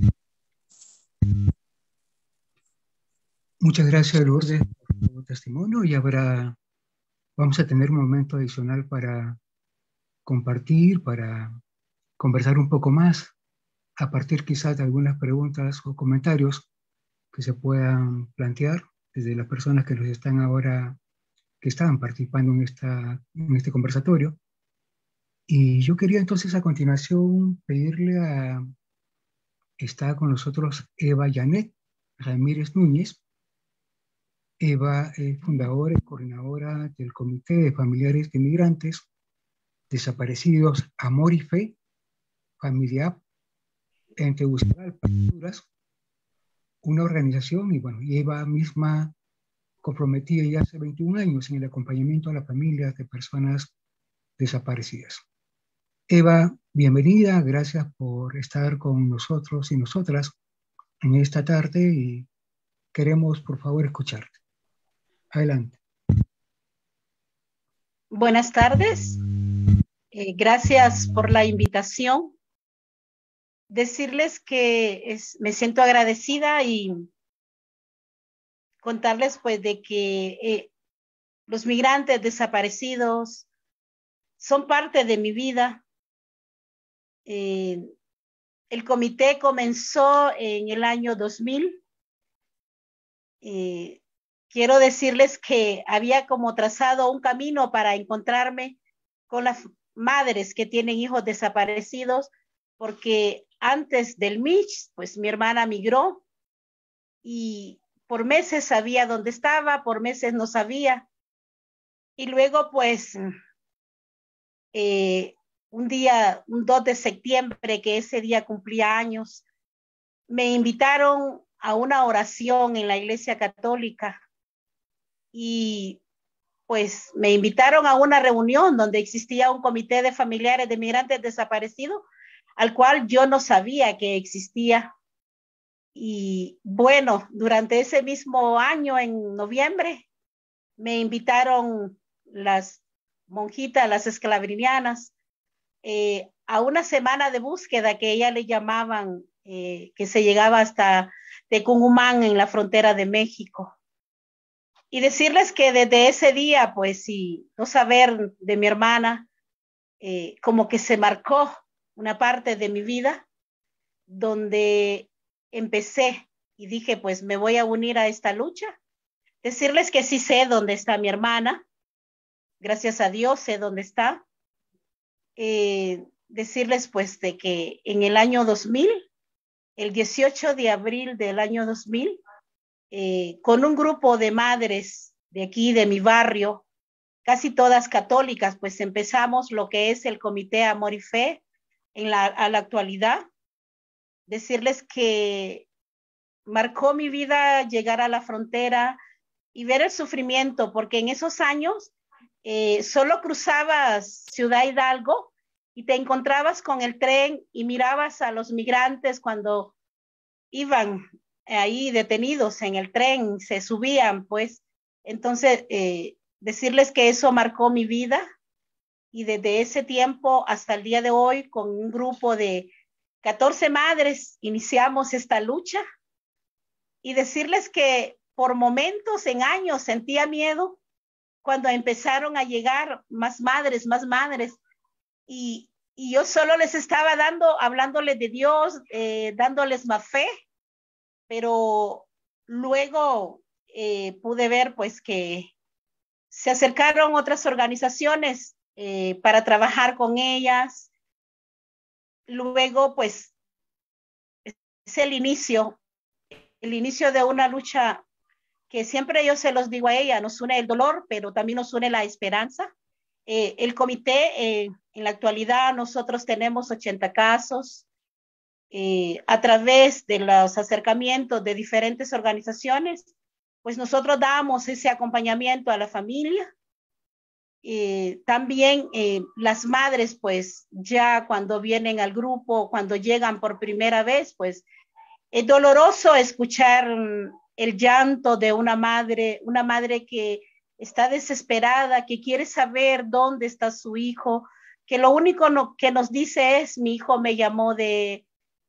Muchas gracias, Lourdes, por tu testimonio, y vamos a tener un momento adicional para compartir, para conversar un poco más, a partir quizás de algunas preguntas o comentarios que se puedan plantear desde las personas que nos están ahora, que estaban participando en este conversatorio. Y yo quería entonces a continuación pedirle está con nosotros Eva Janet Ramírez Núñez. Eva es fundadora y coordinadora del Comité de Familiares de Inmigrantes Desaparecidos Amor y Fe, Familia en Tegucigalpa, Honduras, una organización, y Eva misma comprometida ya hace 21 años en el acompañamiento a las familias de personas desaparecidas. Eva, bienvenida, gracias por estar con nosotros y nosotras en esta tarde y queremos, por favor, escucharte. Adelante. Buenas tardes. Gracias por la invitación. Decirles que me siento agradecida y contarles pues de que los migrantes desaparecidos son parte de mi vida. El comité comenzó en el año 2000. Quiero decirles que había como trazado un camino para encontrarme con las madres que tienen hijos desaparecidos, porque antes del MICH, pues mi hermana migró y por meses sabía dónde estaba, por meses no sabía. Y luego pues un 2 de septiembre, que ese día cumplía años, me invitaron a una oración en la Iglesia Católica y pues me invitaron a una reunión donde existía un comité de familiares de migrantes desaparecidos, al cual yo no sabía que existía. Y bueno, durante ese mismo año, en noviembre, me invitaron las monjitas, las esclavrinianas, a una semana de búsqueda que ellas le llamaban, que se llegaba hasta Tecumumán en la frontera de México. Y decirles que desde ese día, pues sí, no saber de mi hermana, como que se marcó una parte de mi vida. donde empecé y dije, pues me voy a unir a esta lucha. Decirles que sí sé dónde está mi hermana, gracias a Dios sé dónde está. Decirles pues de que en el año 2000, el 18 de abril del año 2000, con un grupo de madres de aquí, de mi barrio, casi todas católicas, pues empezamos lo que es el Comité Amor y Fe a la actualidad. Decirles que marcó mi vida llegar a la frontera y ver el sufrimiento, porque en esos años solo cruzabas Ciudad Hidalgo y te encontrabas con el tren y mirabas a los migrantes cuando iban ahí detenidos en el tren, se subían, pues. Entonces, decirles que eso marcó mi vida y desde ese tiempo hasta el día de hoy, con un grupo de 14 madres, iniciamos esta lucha y decirles que por momentos, en años, sentía miedo cuando empezaron a llegar más madres, y yo solo les estaba hablándoles de Dios, dándoles más fe, pero luego pude ver pues que se acercaron otras organizaciones para trabajar con ellas. Luego pues es el inicio de una lucha que siempre yo se los digo a ella, nos une el dolor, pero también nos une la esperanza. El comité, en la actualidad, nosotros tenemos 80 casos. A través de los acercamientos de diferentes organizaciones, pues nosotros damos ese acompañamiento a la familia. También las madres, pues ya cuando vienen al grupo, cuando llegan por primera vez, pues es doloroso escuchar el llanto de una madre que está desesperada, que quiere saber dónde está su hijo, que lo único que nos dice es, mi hijo me llamó de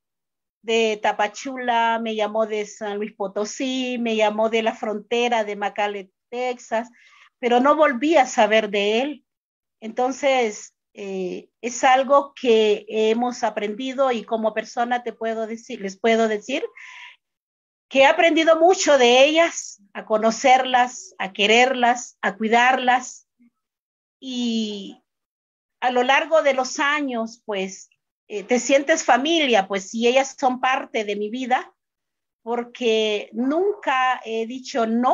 Tapachula, me llamó de San Luis Potosí, me llamó de la frontera de McAllen, Texas, pero no volví a saber de él. Entonces, es algo que hemos aprendido y como persona les puedo decir que he aprendido mucho de ellas, a conocerlas, a quererlas, a cuidarlas, y a lo largo de los años, pues, te sientes familia, pues, si ellas son parte de mi vida, porque nunca he dicho no,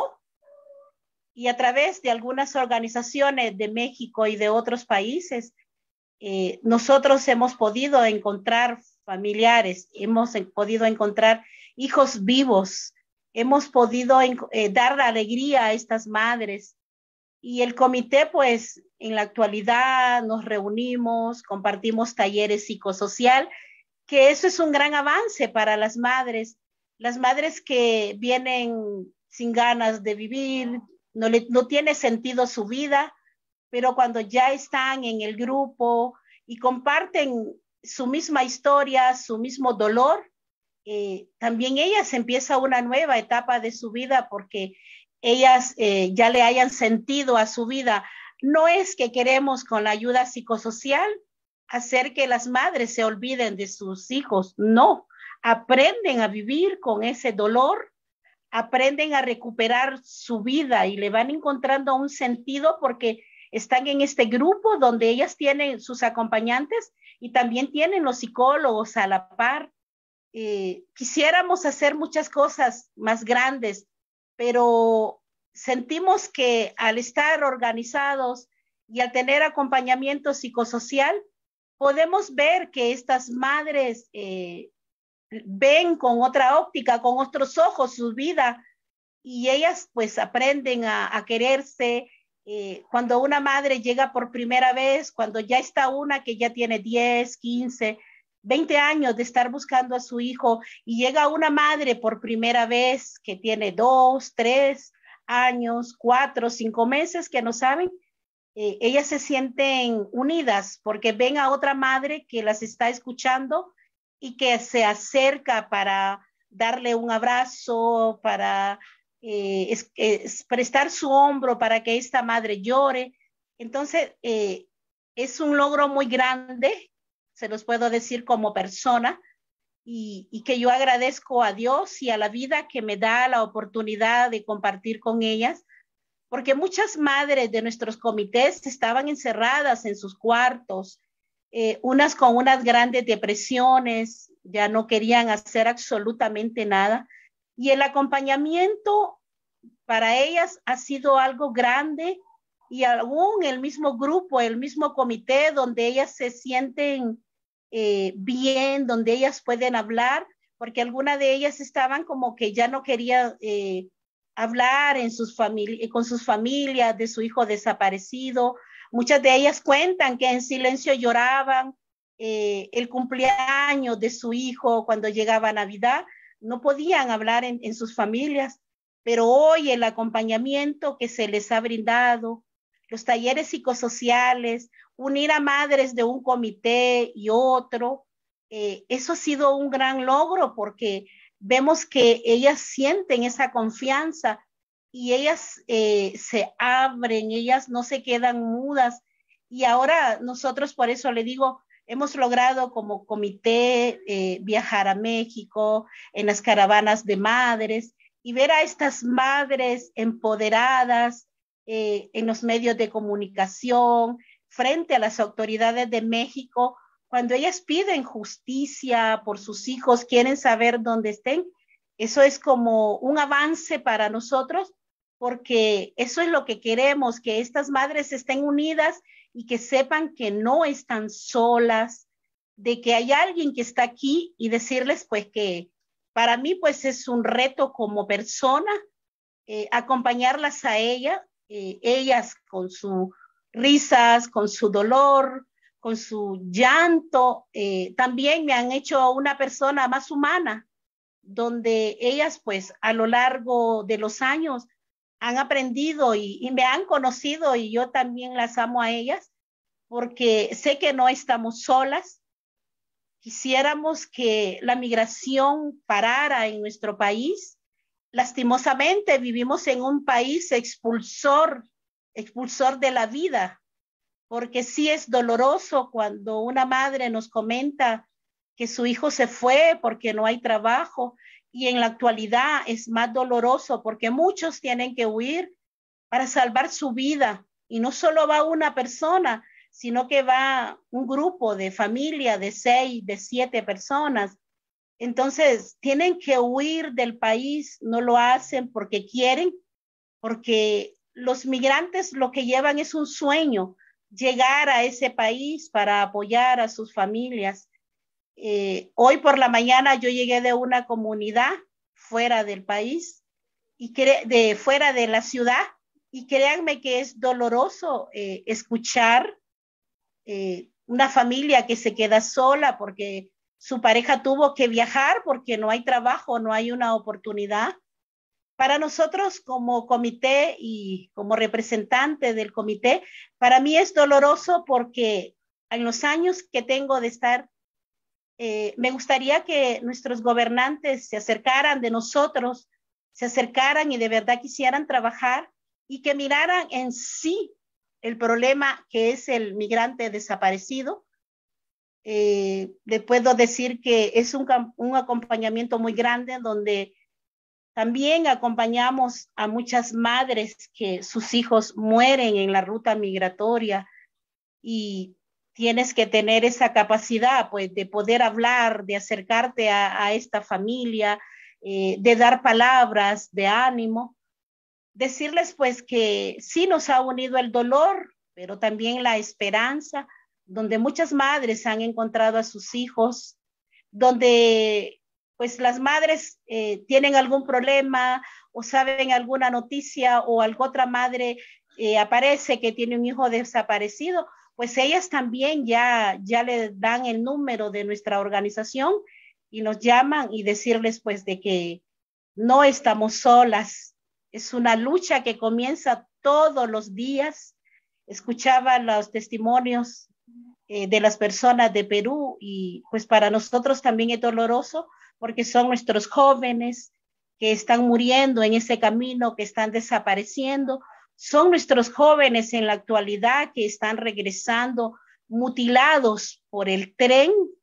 y a través de algunas organizaciones de México y de otros países, nosotros hemos podido encontrar familiares, hemos podido encontrar hijos vivos, hemos podido dar alegría a estas madres. Y el comité, pues, en la actualidad nos reunimos, compartimos talleres psicosocial, que eso es un gran avance para las madres que vienen sin ganas de vivir, no tiene sentido su vida, pero cuando ya están en el grupo y comparten su misma historia, su mismo dolor, también ellas empiezan una nueva etapa de su vida porque ellas ya le hayan sentido a su vida. No es que queremos con la ayuda psicosocial hacer que las madres se olviden de sus hijos, no, aprenden a vivir con ese dolor, aprenden a recuperar su vida y le van encontrando un sentido porque están en este grupo donde ellas tienen sus acompañantes y también tienen los psicólogos a la par. Quisiéramos hacer muchas cosas más grandes, pero sentimos que al estar organizados y al tener acompañamiento psicosocial, podemos ver que estas madres ven con otra óptica, con otros ojos su vida y ellas pues aprenden a quererse. Cuando una madre llega por primera vez, cuando ya está una que ya tiene 10, 15, 20 años de estar buscando a su hijo y llega una madre por primera vez que tiene 2, 3 años, 4, 5 meses que no saben, ellas se sienten unidas porque ven a otra madre que las está escuchando y que se acerca para darle un abrazo, para prestar su hombro para que esta madre llore. Entonces, es un logro muy grande, se los puedo decir como persona, y que yo agradezco a Dios y a la vida que me da la oportunidad de compartir con ellas, porque muchas madres de nuestros comités estaban encerradas en sus cuartos, unas con unas grandes depresiones, ya no querían hacer absolutamente nada, y el acompañamiento para ellas ha sido algo grande, y aún el mismo grupo, el mismo comité donde ellas se sienten bien, donde ellas pueden hablar, porque algunas de ellas estaban como que ya no querían hablar con sus familias de su hijo desaparecido. Muchas de ellas cuentan que en silencio lloraban el cumpleaños de su hijo cuando llegaba Navidad. No podían hablar en sus familias, pero hoy el acompañamiento que se les ha brindado, los talleres psicosociales, unir a madres de un comité y otro, eso ha sido un gran logro porque vemos que ellas sienten esa confianza y ellas se abren, ellas no se quedan mudas. Y ahora nosotros, por eso le digo, hemos logrado como comité viajar a México en las caravanas de madres y ver a estas madres empoderadas en los medios de comunicación, frente a las autoridades de México, cuando ellas piden justicia por sus hijos, quieren saber dónde estén. Eso es como un avance para nosotros, porque eso es lo que queremos, que estas madres estén unidas y que sepan que no están solas, de que hay alguien que está aquí, y decirles pues que para mí pues es un reto como persona acompañarlas a ellas con sus risas, con su dolor, con su llanto. También me han hecho una persona más humana, donde ellas pues a lo largo de los años han aprendido y me han conocido, y yo también las amo a ellas porque sé que no estamos solas. Quisiéramos que la migración parara en nuestro país. Lastimosamente vivimos en un país expulsor de la vida, porque sí es doloroso cuando una madre nos comenta que su hijo se fue porque no hay trabajo, y en la actualidad es más doloroso porque muchos tienen que huir para salvar su vida, y no solo va una persona, sino que va un grupo de familia de 6, de 7 personas. Entonces tienen que huir del país, no lo hacen porque quieren, porque los migrantes lo que llevan es un sueño, llegar a ese país para apoyar a sus familias. Hoy por la mañana yo llegué de una comunidad fuera del país, fuera de la ciudad, y créanme que es doloroso escuchar una familia que se queda sola porque su pareja tuvo que viajar porque no hay trabajo, no hay una oportunidad. Para nosotros como comité y como representante del comité, para mí es doloroso porque en los años que tengo de estar, me gustaría que nuestros gobernantes se acercaran de nosotros, se acercaran y de verdad quisieran trabajar y que miraran en sí el problema que es el migrante desaparecido. Le puedo decir que es un acompañamiento muy grande, donde también acompañamos a muchas madres que sus hijos mueren en la ruta migratoria, y tienes que tener esa capacidad pues, de poder hablar, de acercarte a esta familia, de dar palabras de ánimo, decirles pues que sí nos ha unido el dolor, pero también la esperanza, donde muchas madres han encontrado a sus hijos, donde pues las madres tienen algún problema o saben alguna noticia, o alguna otra madre aparece que tiene un hijo desaparecido, pues ellas también ya le dan el número de nuestra organización y nos llaman, y decirles pues de que no estamos solas. Es una lucha que comienza todos los días. Escuchaba los testimonios de las personas de Perú, y pues para nosotros también es doloroso porque son nuestros jóvenes que están muriendo en ese camino, que están desapareciendo. Son nuestros jóvenes en la actualidad que están regresando mutilados por el tren,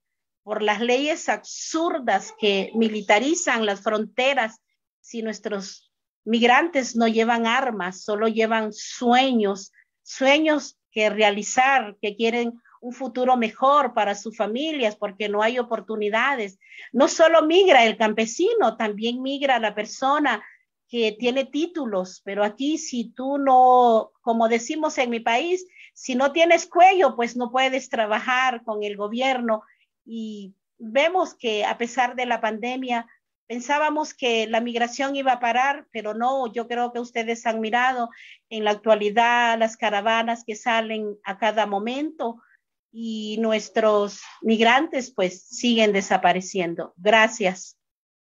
por las leyes absurdas que militarizan las fronteras. Si nuestros migrantes no llevan armas, solo llevan sueños que realizar, que quieren un futuro mejor para sus familias, porque no hay oportunidades. No solo migra el campesino, también migra la persona que tiene títulos, pero aquí si tú no, como decimos en mi país, si no tienes cuello, pues no puedes trabajar con el gobierno. Y vemos que a pesar de la pandemia, pensábamos que la migración iba a parar, pero no. Yo creo que ustedes han mirado en la actualidad las caravanas que salen a cada momento y nuestros migrantes pues siguen desapareciendo. Gracias.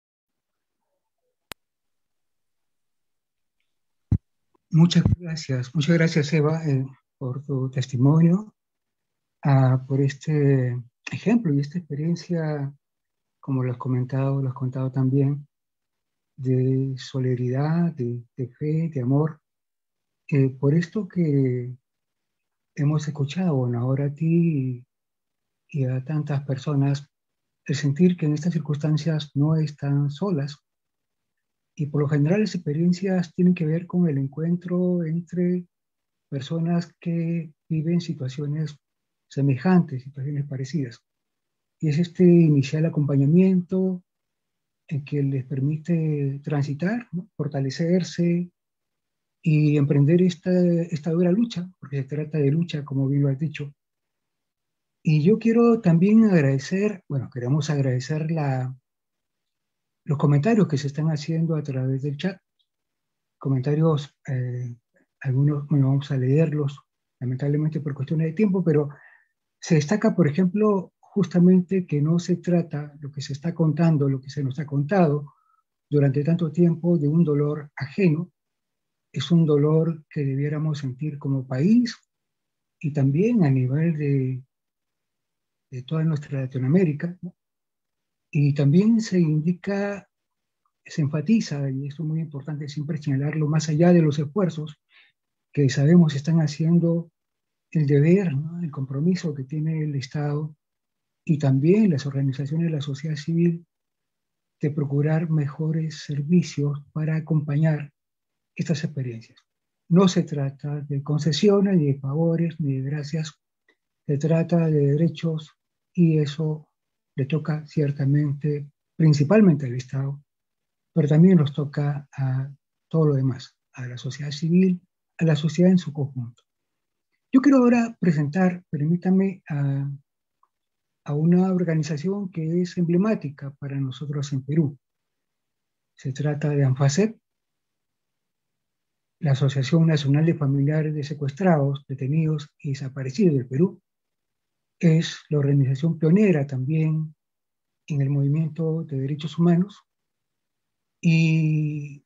Muchas gracias Eva, por tu testimonio, por este ejemplo y esta experiencia, como lo has contado también, de solidaridad, de fe, de amor, por esto que hemos escuchado, bueno, ahora a ti y a tantas personas, el sentir que en estas circunstancias no están solas. Y por lo general las experiencias tienen que ver con el encuentro entre personas que viven situaciones semejantes, situaciones parecidas. Y es este inicial acompañamiento que les permite transitar, ¿no?, fortalecerse y emprender esta dura lucha, porque se trata de lucha, como bien lo has dicho. Y yo quiero también queremos agradecer los comentarios que se están haciendo a través del chat. Comentarios, algunos, bueno, vamos a leerlos, lamentablemente por cuestiones de tiempo, pero se destaca, por ejemplo, justamente que no se trata, lo que se está contando, lo que se nos ha contado durante tanto tiempo, de un dolor ajeno. Es un dolor que debiéramos sentir como país y también a nivel de toda nuestra Latinoamérica, ¿no? Y también se indica, se enfatiza, y esto es muy importante siempre señalarlo, más allá de los esfuerzos que sabemos están haciendo, el deber, ¿no?, el compromiso que tiene el Estado y también las organizaciones de la sociedad civil de procurar mejores servicios para acompañar estas experiencias. No se trata de concesiones, ni de favores, ni de gracias, se trata de derechos y eso le toca ciertamente, principalmente al Estado, pero también nos toca a todo lo demás, a la sociedad civil, a la sociedad en su conjunto. Yo quiero ahora presentar, permítame, a una organización que es emblemática para nosotros en Perú. Se trata de ANFACEP, la Asociación Nacional de Familiares de Secuestrados, Detenidos y Desaparecidos del Perú. Es la organización pionera también en el movimiento de derechos humanos y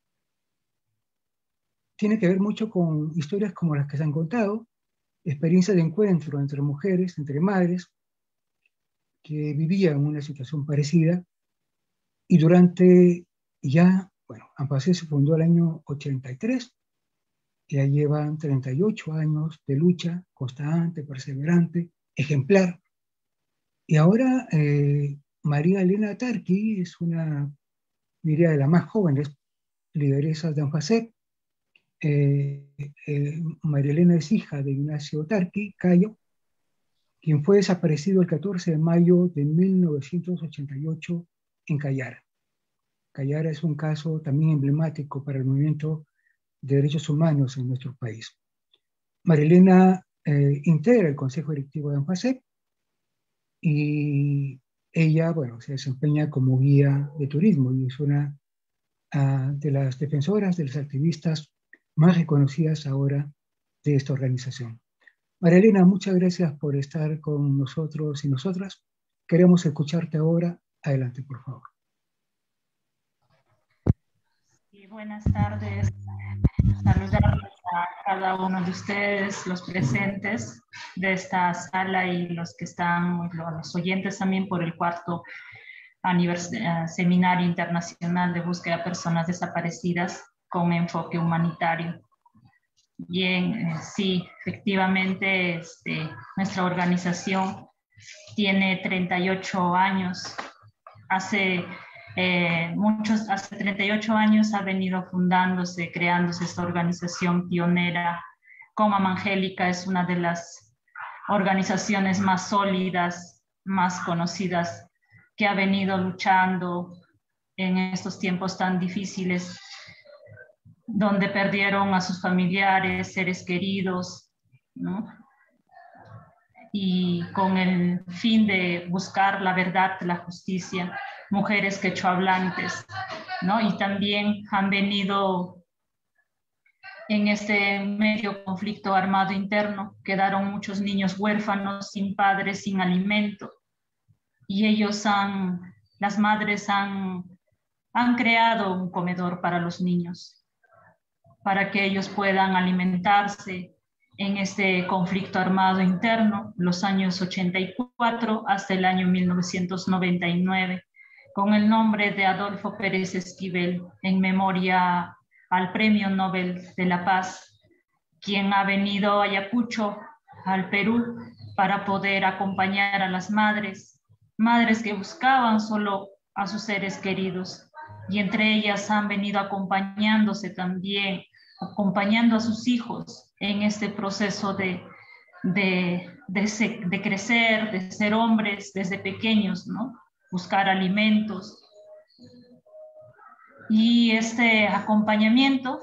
tiene que ver mucho con historias como las que se han contado, experiencias de encuentro entre mujeres, entre madres, que vivían una situación parecida y durante ANFACEP se fundó el año 83, ya llevan 38 años de lucha constante, perseverante, ejemplar. Y ahora María Elena Tarqui es diría, de las más jóvenes lideresas de ANFACEP. María Elena es hija de Ignacio Tarqui Cayo, quien fue desaparecido el 14 de mayo de 1988 en Cayara. Cayara es un caso también emblemático para el movimiento de derechos humanos en nuestro país. María Elena integra el Consejo Directivo de ANFACEP y ella, se desempeña como guía de turismo y es una de las defensoras, de las activistas más reconocidas ahora de esta organización. María Elena, muchas gracias por estar con nosotros y nosotras. Queremos escucharte ahora. Adelante, por favor. Sí, buenas tardes. Saludarles a cada uno de ustedes, los presentes de esta sala y los que están, los oyentes también por el cuarto Seminario Internacional de Búsqueda de Personas Desaparecidas con enfoque humanitario. Bien, sí, efectivamente nuestra organización tiene 38 años. Hace 38 años ha venido fundándose, creándose esta organización pionera. Mamá Angélica es una de las organizaciones más sólidas, más conocidas, que ha venido luchando en estos tiempos tan difíciles, donde perdieron a sus familiares, seres queridos, ¿no? Y con el fin de buscar la verdad, la justicia, mujeres quechohablantes, ¿no? Y también han venido en este medio conflicto armado interno, quedaron muchos niños huérfanos, sin padres, sin alimento, y ellos las madres han creado un comedor para los niños, para que ellos puedan alimentarse en este conflicto armado interno, los años 84 hasta el año 1999, con el nombre de Adolfo Pérez Esquivel, en memoria al Premio Nobel de la Paz, quien ha venido a Ayacucho, al Perú, para poder acompañar a las madres que buscaban solo a sus seres queridos, y entre ellas han venido acompañándose también, acompañando a sus hijos en este proceso de crecer, de ser hombres desde pequeños, ¿no? Buscar alimentos. Y este acompañamiento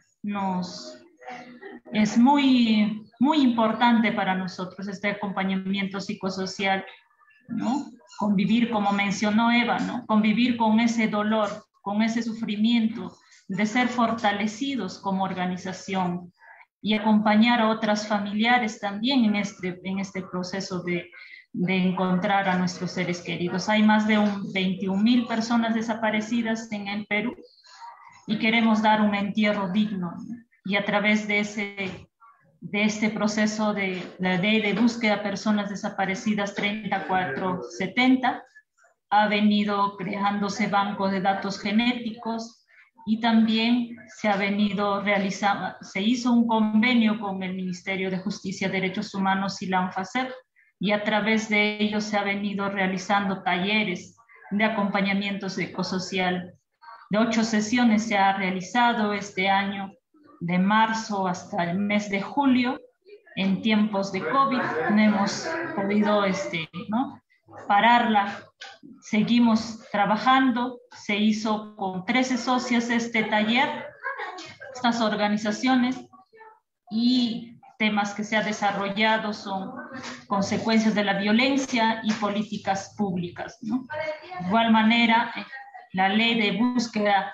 es muy, muy importante para nosotros, este acompañamiento psicosocial, ¿no? Convivir, como mencionó Eva, ¿no? Convivir con ese dolor, con ese sufrimiento, de ser fortalecidos como organización y acompañar a otras familiares también en este proceso de encontrar a nuestros seres queridos. Hay más de 21,000 personas desaparecidas en el Perú y queremos dar un entierro digno, ¿no? Y a través de este proceso de la ley de búsqueda de personas desaparecidas 3470, ha venido creándose bancos de datos genéticos, y también se hizo un convenio con el Ministerio de Justicia y Derechos Humanos y la ANFACEP, y a través de ellos se ha venido realizando talleres de acompañamiento psicosocial. De 8 sesiones se ha realizado este año, de marzo hasta el mes de julio. En tiempos de COVID no hemos podido ¿no? pararla. Seguimos trabajando. Se hizo con 13 socias este taller, estas organizaciones, y temas que se ha desarrollado son consecuencias de la violencia y políticas públicas, ¿no? De igual manera, la ley de búsqueda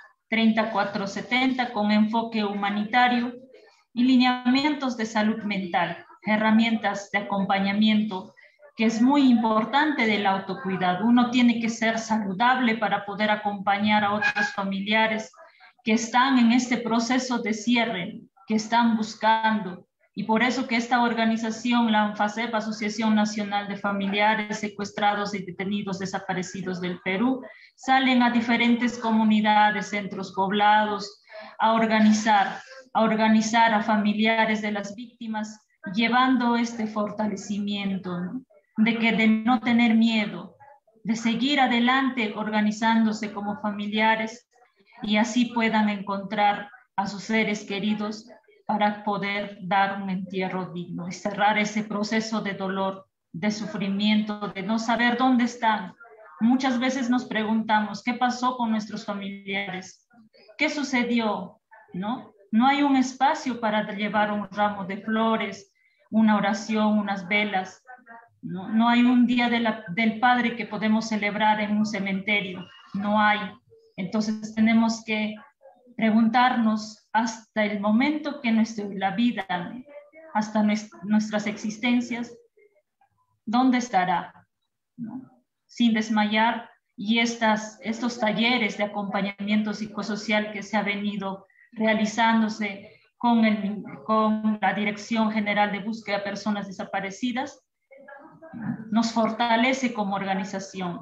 3470 con enfoque humanitario y lineamientos de salud mental, herramientas de acompañamiento, que es muy importante del autocuidado. Uno tiene que ser saludable para poder acompañar a otros familiares que están en este proceso de cierre, que están buscando. Y por eso que esta organización, la ANFACEP, Asociación Nacional de Familiares Secuestrados y Detenidos Desaparecidos del Perú, salen a diferentes comunidades, centros poblados, a organizar a familiares de las víctimas, llevando este fortalecimiento, ¿no? de no tener miedo, de seguir adelante organizándose como familiares, y así puedan encontrar a sus seres queridos para poder dar un entierro digno y cerrar ese proceso de dolor, de sufrimiento, de no saber dónde están. Muchas veces nos preguntamos, ¿qué pasó con nuestros familiares? ¿Qué sucedió? ¿No? No hay un espacio para llevar un ramo de flores, una oración, unas velas. No hay un día del Padre que podemos celebrar en un cementerio. No hay. Entonces tenemos que preguntarnos hasta el momento que la vida, hasta nuestras existencias, ¿dónde estará? ¿No? Sin desmayar. Y estos talleres de acompañamiento psicosocial que se ha venido realizándose con la Dirección General de Búsqueda de Personas Desaparecidas, nos fortalece como organización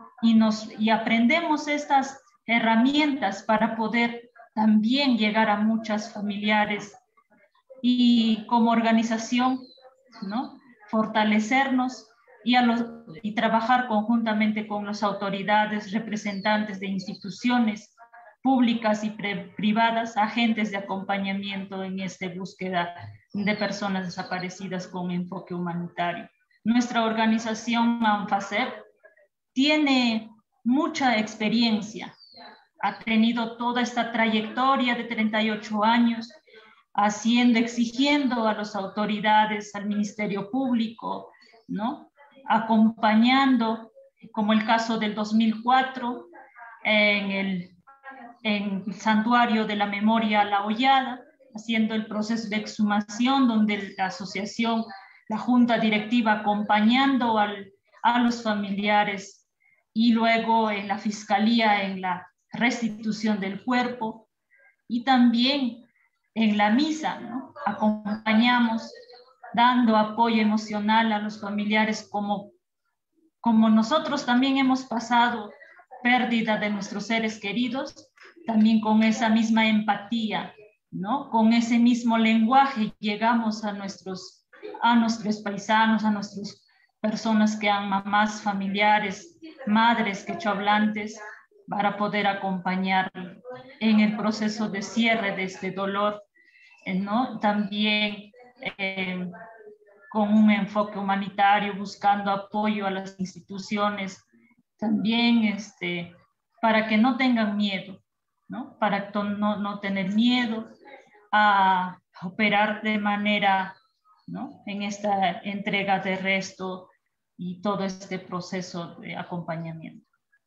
y aprendemos estas herramientas para poder también llegar a muchas familiares y como organización, ¿no? Fortalecernos y trabajar conjuntamente con las autoridades, representantes de instituciones públicas y privadas, agentes de acompañamiento en esta búsqueda de personas desaparecidas con enfoque humanitario. Nuestra organización ANFACEP tiene mucha experiencia, ha tenido toda esta trayectoria de 38 años exigiendo a las autoridades, al Ministerio Público, ¿no? Acompañando, como el caso del 2004, en el Santuario de la Memoria La Hollada, haciendo el proceso de exhumación, donde la asociación, la junta directiva acompañando a los familiares, y luego en la fiscalía en la restitución del cuerpo, y también en la misa, ¿no? Acompañamos dando apoyo emocional a los familiares como nosotros también hemos pasado pérdida de nuestros seres queridos, también con esa misma empatía, ¿no? Con ese mismo lenguaje llegamos a nuestros paisanos, a nuestras personas que han mamás, familiares, madres quechohablantes, para poder acompañar en el proceso de cierre de este dolor, ¿no? También con un enfoque humanitario, buscando apoyo a las instituciones, también para que no tengan miedo, ¿no? Para no tener miedo a operar de manera, ¿no? En esta entrega de resto y todo este proceso de acompañamiento.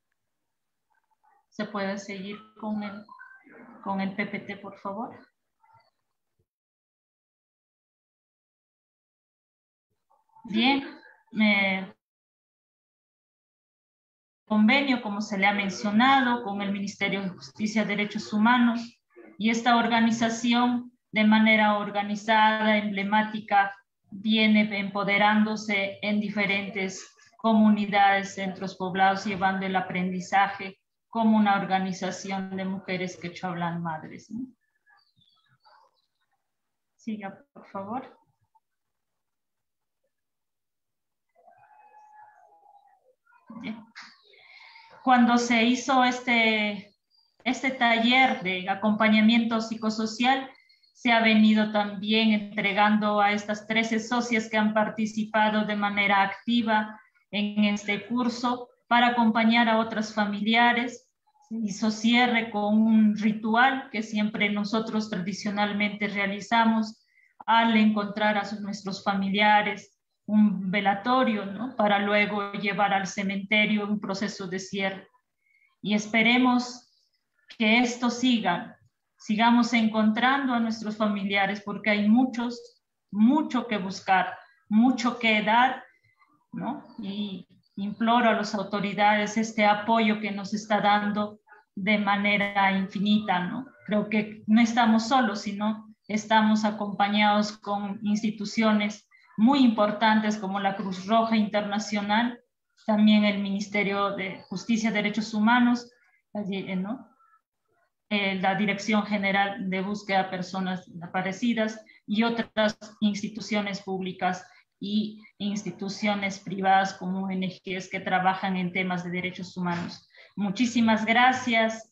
¿Se puede seguir con el PPT, por favor? Bien, convenio, como se le ha mencionado, con el Ministerio de Justicia y Derechos Humanos, y esta organización de manera organizada, emblemática, viene empoderándose en diferentes comunidades, centros poblados, llevando el aprendizaje como una organización de mujeres quechohablan madres, ¿no? Siga, por favor. Bien. Cuando se hizo este taller de acompañamiento psicosocial, se ha venido también entregando a estas 13 socias que han participado de manera activa en este curso para acompañar a otras familiares. Se hizo cierre con un ritual que siempre nosotros tradicionalmente realizamos al encontrar a nuestros familiares, un velatorio, ¿no? Para luego llevar al cementerio un proceso de cierre. Y esperemos que esto sigamos encontrando a nuestros familiares, porque hay mucho que buscar, mucho que dar, ¿no? Y imploro a las autoridades este apoyo que nos está dando de manera infinita, ¿no? Creo que no estamos solos, sino estamos acompañados con instituciones muy importantes como la Cruz Roja Internacional, también el Ministerio de Justicia y Derechos Humanos, ¿no? La Dirección General de Búsqueda de Personas Desaparecidas y otras instituciones públicas y instituciones privadas como ONGs que trabajan en temas de derechos humanos. Muchísimas gracias.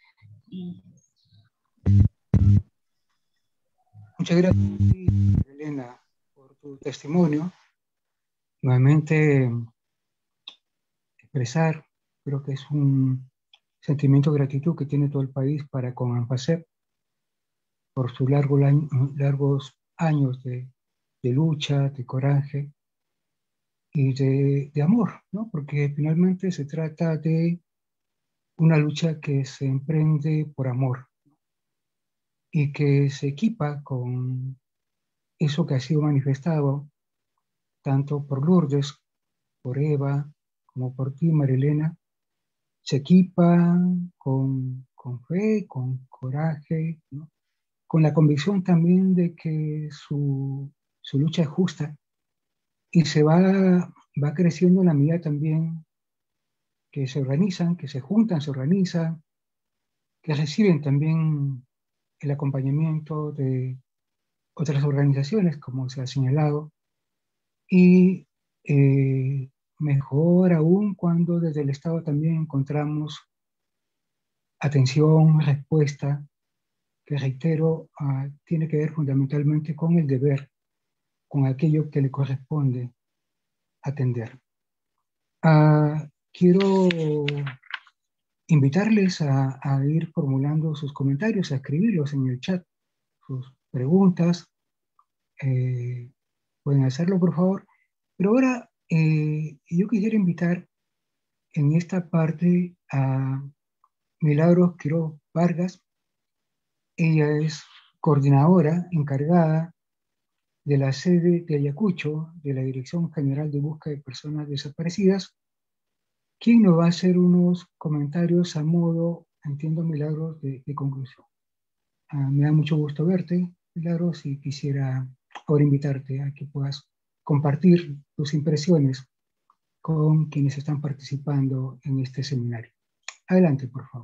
Muchas gracias, Elena, por tu testimonio. Nuevamente, expresar, creo que es un sentimiento de gratitud que tiene todo el país para con ANFACEP por sus largos años de lucha, de coraje y de amor, ¿no? Porque finalmente se trata de una lucha que se emprende por amor y que se equipa con eso que ha sido manifestado tanto por Lourdes, por Eva, como por ti, Marilena. Se equipa con fe, con coraje, ¿no? Con la convicción también de que su lucha es justa y se va creciendo en la medida también que se organizan, que se juntan, se organizan, que reciben también el acompañamiento de otras organizaciones, como se ha señalado, y mejor aún cuando desde el Estado también encontramos atención, respuesta, que reitero, tiene que ver fundamentalmente con el deber, con aquello que le corresponde atender. Quiero invitarles a ir formulando sus comentarios, a escribirlos en el chat, sus preguntas. Pueden hacerlo, por favor. Pero ahora yo quisiera invitar en esta parte a Milagros Quiroz Vargas. Ella es coordinadora encargada de la sede de Ayacucho, de la Dirección General de Búsqueda de Personas Desaparecidas, quien nos va a hacer unos comentarios a modo, entiendo, Milagros, de conclusión. Me da mucho gusto verte, Milagros, y quisiera ahora invitarte a que puedas compartir tus impresiones con quienes están participando en este seminario. Adelante, por favor.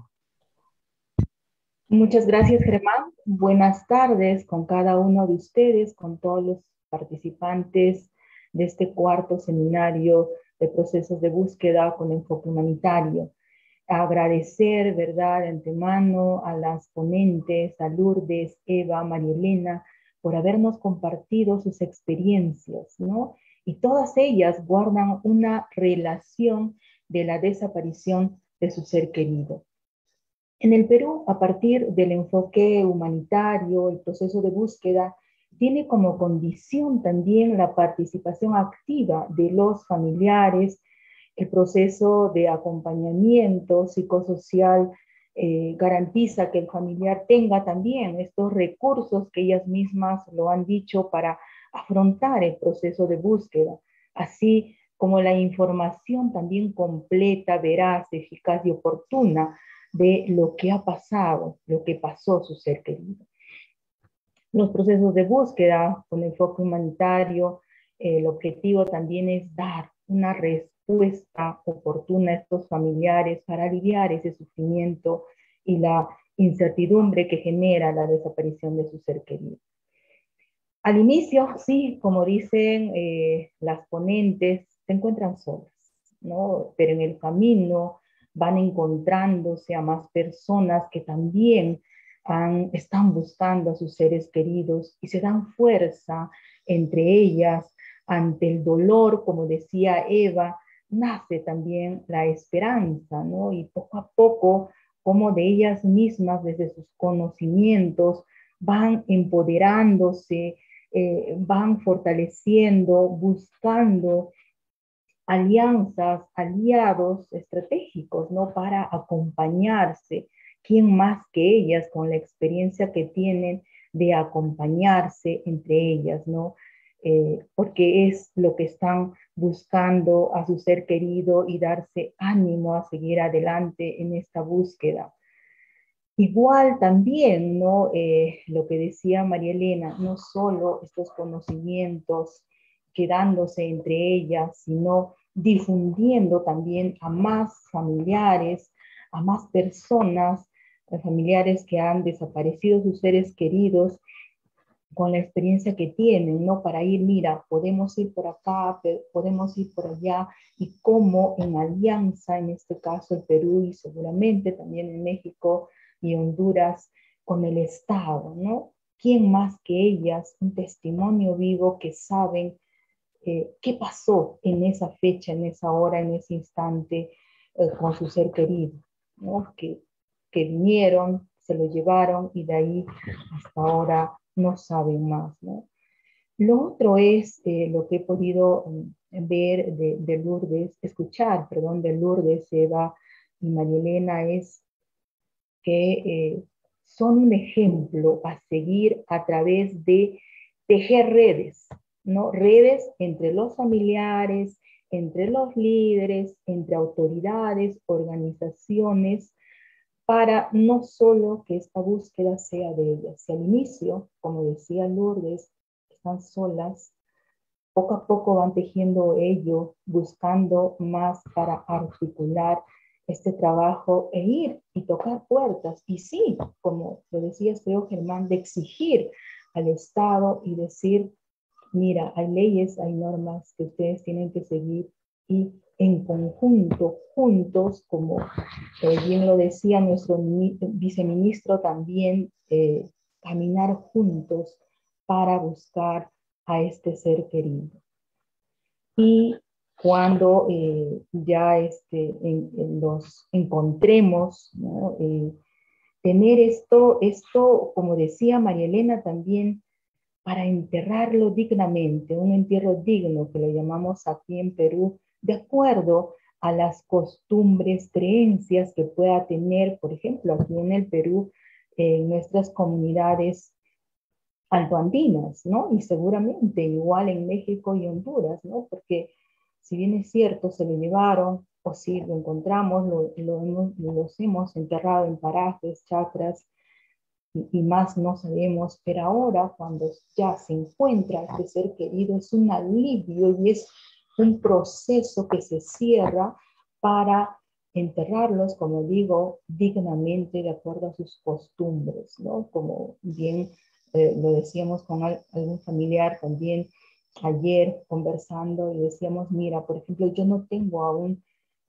Muchas gracias, Germán. Buenas tardes con cada uno de ustedes, con todos los participantes de este cuarto seminario de procesos de búsqueda con enfoque humanitario. Agradecer, ¿verdad?, de antemano a las ponentes, a Lourdes, Eva, María Elena, por habernos compartido sus experiencias, ¿no? Y todas ellas guardan una relación de la desaparición de su ser querido. En el Perú, a partir del enfoque humanitario, el proceso de búsqueda tiene como condición también la participación activa de los familiares, el proceso de acompañamiento psicosocial garantiza que el familiar tenga también estos recursos que ellas mismas lo han dicho para afrontar el proceso de búsqueda, así como la información también completa, veraz, eficaz y oportuna de lo que ha pasado, lo que pasó su ser querido. Los procesos de búsqueda con enfoque humanitario, el objetivo también es dar una respuesta oportuna a estos familiares para aliviar ese sufrimiento y la incertidumbre que genera la desaparición de su ser querido. Al inicio, sí, como dicen las ponentes, se encuentran solas, ¿no? Pero en el camino van encontrándose a más personas que también están buscando a sus seres queridos y se dan fuerza entre ellas ante el dolor, como decía Eva, nace también la esperanza, ¿no? Y poco a poco, como de ellas mismas, desde sus conocimientos, van empoderándose, van fortaleciendo, buscando alianzas, aliados estratégicos, ¿no? Para acompañarse. ¿Quién más que ellas con la experiencia que tienen de acompañarse entre ellas, ¿no? Porque es lo que están buscando a su ser querido y darse ánimo a seguir adelante en esta búsqueda. Igual también, ¿no? Lo que decía María Elena, no solo estos conocimientos quedándose entre ellas, sino difundiendo también a más familiares, a más personas, familiares que han desaparecido sus seres queridos, con la experiencia que tienen, ¿no? Para ir, mira, podemos ir por acá, podemos ir por allá, y cómo en alianza, en este caso el Perú y seguramente también en México y Honduras, con el Estado, ¿no? ¿Quién más que ellas? Un testimonio vivo que saben qué pasó en esa fecha, en esa hora, en ese instante con su ser querido, ¿no? Que vinieron, se lo llevaron y de ahí hasta ahora no saben más, ¿no? Lo otro es lo que he podido ver de Lourdes, escuchar, perdón, de Lourdes, Eva y María Elena, es que son un ejemplo a seguir a través de tejer redes, ¿no? Redes entre los familiares, entre los líderes, entre autoridades, organizaciones, para no solo que esta búsqueda sea de ellas. Si al inicio, como decía Lourdes, están solas, poco a poco van tejiendo ello, buscando más para articular este trabajo e ir y tocar puertas. Y sí, como lo decías, creo, Germán, de exigir al Estado y decir, mira, hay leyes, hay normas que ustedes tienen que seguir y en conjunto, juntos, como bien lo decía nuestro viceministro también, caminar juntos para buscar a este ser querido. Y cuando ya los encontremos, ¿no? Tener esto, como decía María Elena también, para enterrarlo dignamente, un entierro digno que lo llamamos aquí en Perú, de acuerdo a las costumbres, creencias que pueda tener, por ejemplo, aquí en el Perú, en nuestras comunidades altoandinas, ¿no? Y seguramente igual en México y Honduras, ¿no? Porque si bien es cierto, se lo llevaron, o si lo encontramos, los hemos enterrado en parajes, chacras, y más no sabemos, pero ahora cuando ya se encuentra este ser querido es un alivio y es un proceso que se cierra para enterrarlos, como digo, dignamente de acuerdo a sus costumbres, ¿no? Como bien lo decíamos con algún familiar también ayer conversando y decíamos, mira, por ejemplo, yo no tengo aún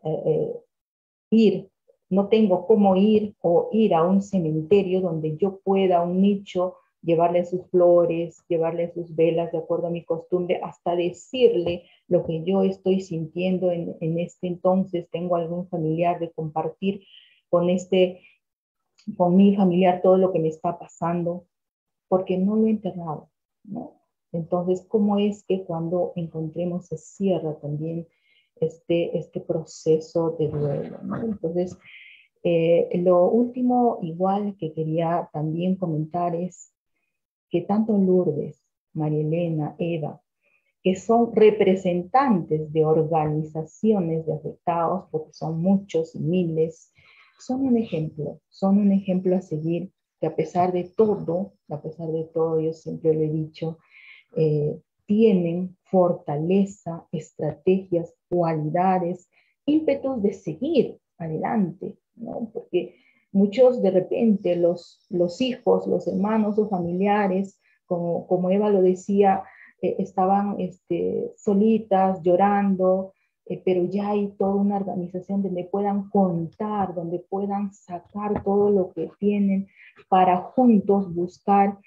no tengo cómo ir o ir a un cementerio donde yo pueda, un nicho, llevarle sus flores, llevarle sus velas de acuerdo a mi costumbre, hasta decirle lo que yo estoy sintiendo en este entonces. Tengo algún familiar de compartir con mi familiar todo lo que me está pasando, porque no lo he enterrado, ¿no? Entonces, ¿cómo es que cuando encontremos se cierra también este proceso de duelo, ¿no? Entonces, lo último igual que quería también comentar es que tanto Lourdes, María Elena, Eva, que son representantes de organizaciones de afectados, porque son muchos y miles, son un ejemplo a seguir, que a pesar de todo, yo siempre lo he dicho, tienen fortaleza, estrategias, cualidades, ímpetus de seguir adelante, ¿no? Porque muchos de repente los hijos, los hermanos o familiares, como Eva lo decía, estaban solitas, llorando, pero ya hay toda una organización donde puedan contar, donde puedan sacar todo lo que tienen para juntos buscar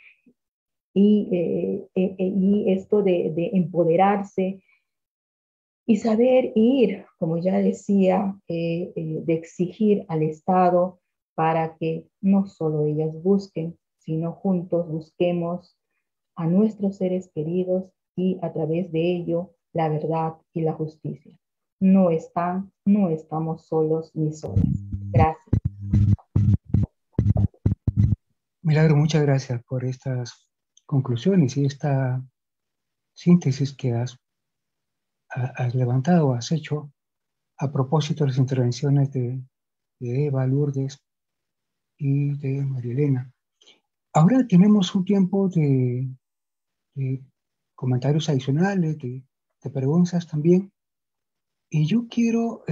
y esto de empoderarse y saber ir, como ya decía, de exigir al Estado para que no solo ellas busquen, sino juntos busquemos a nuestros seres queridos y a través de ello la verdad y la justicia. No estamos solos ni solas. Gracias. Milagro, muchas gracias por estas conclusiones y esta síntesis que has levantado, has hecho a propósito de las intervenciones de Eva, Lourdes y de María Elena. Ahora tenemos un tiempo de comentarios adicionales, de preguntas también, y yo quiero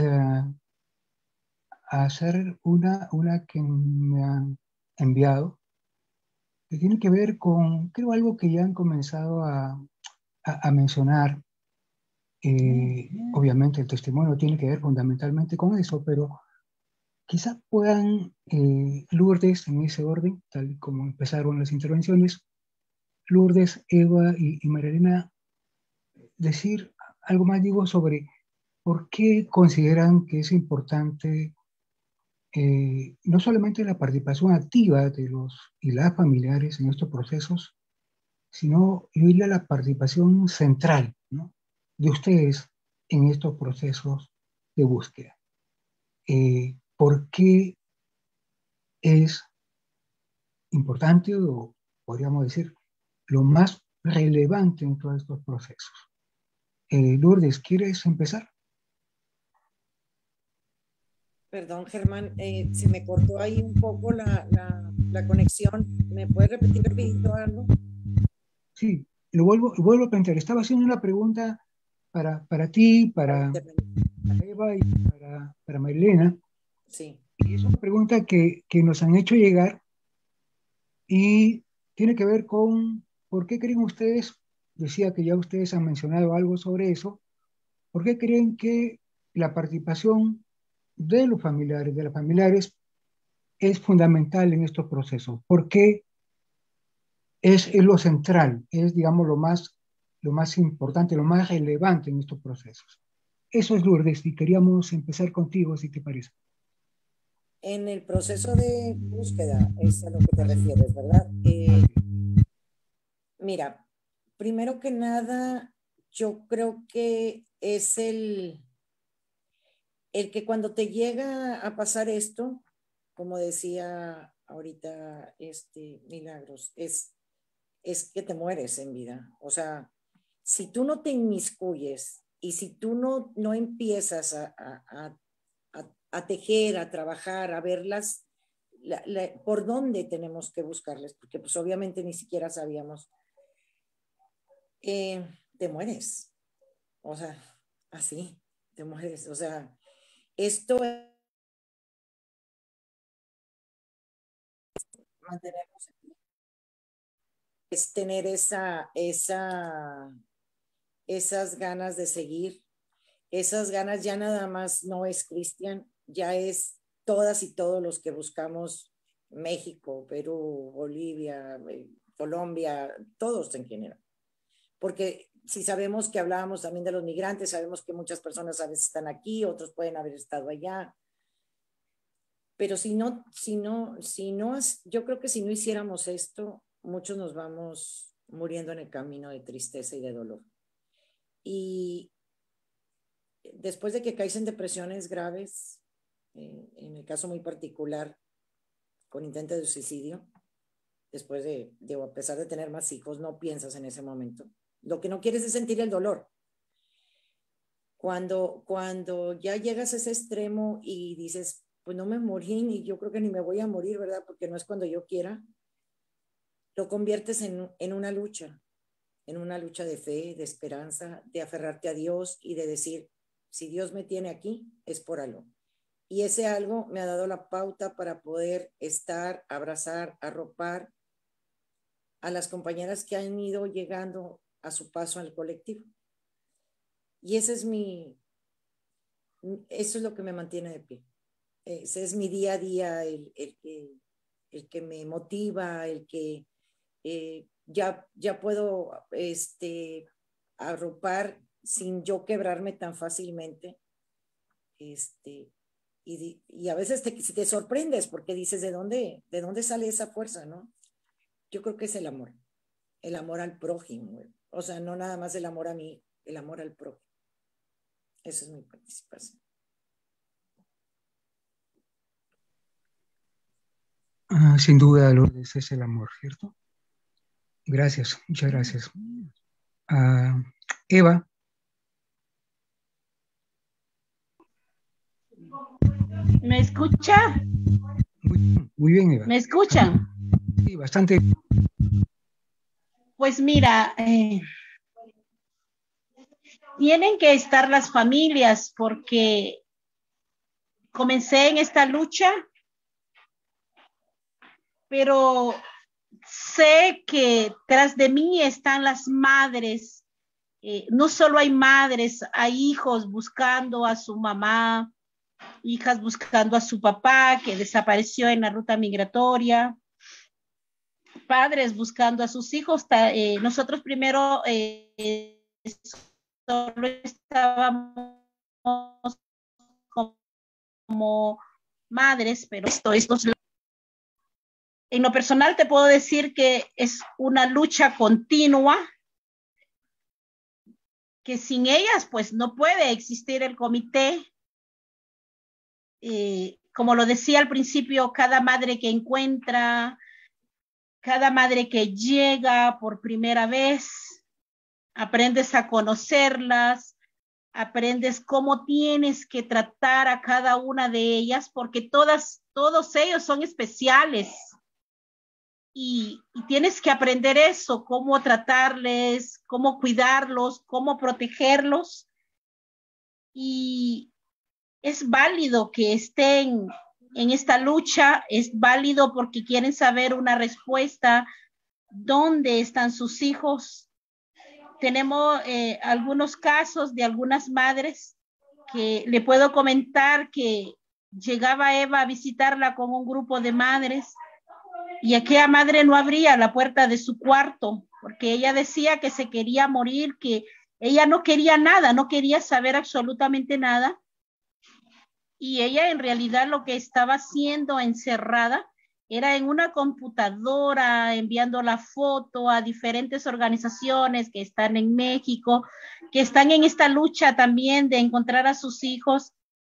hacer una que me han enviado, que tiene que ver con, creo, algo que ya han comenzado a mencionar. Obviamente el testimonio tiene que ver fundamentalmente con eso, pero quizás puedan, Lourdes, en ese orden, tal como empezaron las intervenciones, Lourdes, Eva y María Elena, decir algo más, digo, sobre por qué consideran que es importante no solamente la participación activa de los y las familiares en estos procesos, sino yo diría la participación central, ¿no?, de ustedes en estos procesos de búsqueda. ¿Por qué es importante, o podríamos decir, lo más relevante en todos estos procesos? Lourdes, ¿quieres empezar? Perdón, Germán, se me cortó ahí un poco la conexión. ¿Me puedes repetir rapidito algo? Sí, lo vuelvo a plantear. Estaba haciendo una pregunta para ti, para Eva y para Marilena. Sí. Y es una pregunta que nos han hecho llegar y tiene que ver con por qué creen ustedes, decía que ya ustedes han mencionado algo sobre eso, ¿por qué creen que la participación de los familiares, de las familiares, es fundamental en estos procesos, porque es lo central, es, digamos, lo más importante, lo más relevante en estos procesos. Eso es, Lourdes, y queríamos empezar contigo, si te parece. En el proceso de búsqueda, es a lo que te refieres, ¿verdad? Mira, primero que nada, yo creo que es el que cuando te llega a pasar esto, como decía ahorita Milagros, es que te mueres en vida. O sea, si tú no te inmiscuyes y si tú no empiezas a tejer, a trabajar, a verlas, por dónde tenemos que buscarles, porque pues obviamente ni siquiera sabíamos, te mueres. O sea, así, te mueres. O sea, esto mantenernos aquí, es tener esas ganas de seguir, esas ganas. Ya nada más no es Cristian, ya es todas y todos los que buscamos México, Perú, Bolivia, Colombia, todos en general. Porque si sabemos que hablábamos también de los migrantes, sabemos que muchas personas a veces están aquí, otros pueden haber estado allá. Pero yo creo que si no hiciéramos esto, muchos nos vamos muriendo en el camino de tristeza y de dolor. Y después de que caes en depresiones graves, en el caso muy particular, con intento de suicidio, después a pesar de tener más hijos, no piensas en ese momento. Lo que no quieres es sentir el dolor. Cuando ya llegas a ese extremo y dices, pues no me morí, ni yo creo que ni me voy a morir, ¿verdad? Porque no es cuando yo quiera. Lo conviertes en una lucha de fe, de esperanza, de aferrarte a Dios y de decir, si Dios me tiene aquí, es por algo. Y ese algo me ha dado la pauta para poder estar, abrazar, arropar a las compañeras que han ido llegando a su paso al colectivo. Y eso es lo que me mantiene de pie. Ese es mi día a día, el que me motiva, el que ya puedo arropar sin yo quebrarme tan fácilmente. Y a veces te sorprendes porque dices, ¿de dónde sale esa fuerza, no? Yo creo que es el amor al prójimo. O sea, no nada más el amor a mí, el amor al prójimo. Esa es mi participación. Sin duda, Lourdes, es el amor, ¿cierto? Gracias, muchas gracias. Eva. ¿Me escucha? Muy bien, Eva. ¿Me escuchan? Sí, bastante. Pues mira, tienen que estar las familias porque comencé en esta lucha, pero sé que tras de mí están las madres. No solo hay madres, hay hijos buscando a su mamá, hijas buscando a su papá que desapareció en la ruta migratoria, padres buscando a sus hijos. Nosotros primero solo estábamos como madres, pero en lo personal te puedo decir que es una lucha continua, que sin ellas pues no puede existir el comité. Como lo decía al principio, cada madre que encuentra, cada madre que llega por primera vez, aprendes a conocerlas, aprendes cómo tienes que tratar a cada una de ellas, porque todos ellos son especiales. Y tienes que aprender eso, cómo tratarles, cómo cuidarlos, cómo protegerlos. Y es válido que estén en esta lucha, es válido porque quieren saber una respuesta, dónde están sus hijos. Tenemos algunos casos de algunas madres que le puedo comentar que llegaba Eva a visitarla con un grupo de madres y aquella madre no abría la puerta de su cuarto porque ella decía que se quería morir, que ella no quería nada, no quería saber absolutamente nada. Y ella en realidad lo que estaba haciendo encerrada era en una computadora, enviando la foto a diferentes organizaciones que están en México, que están en esta lucha también de encontrar a sus hijos.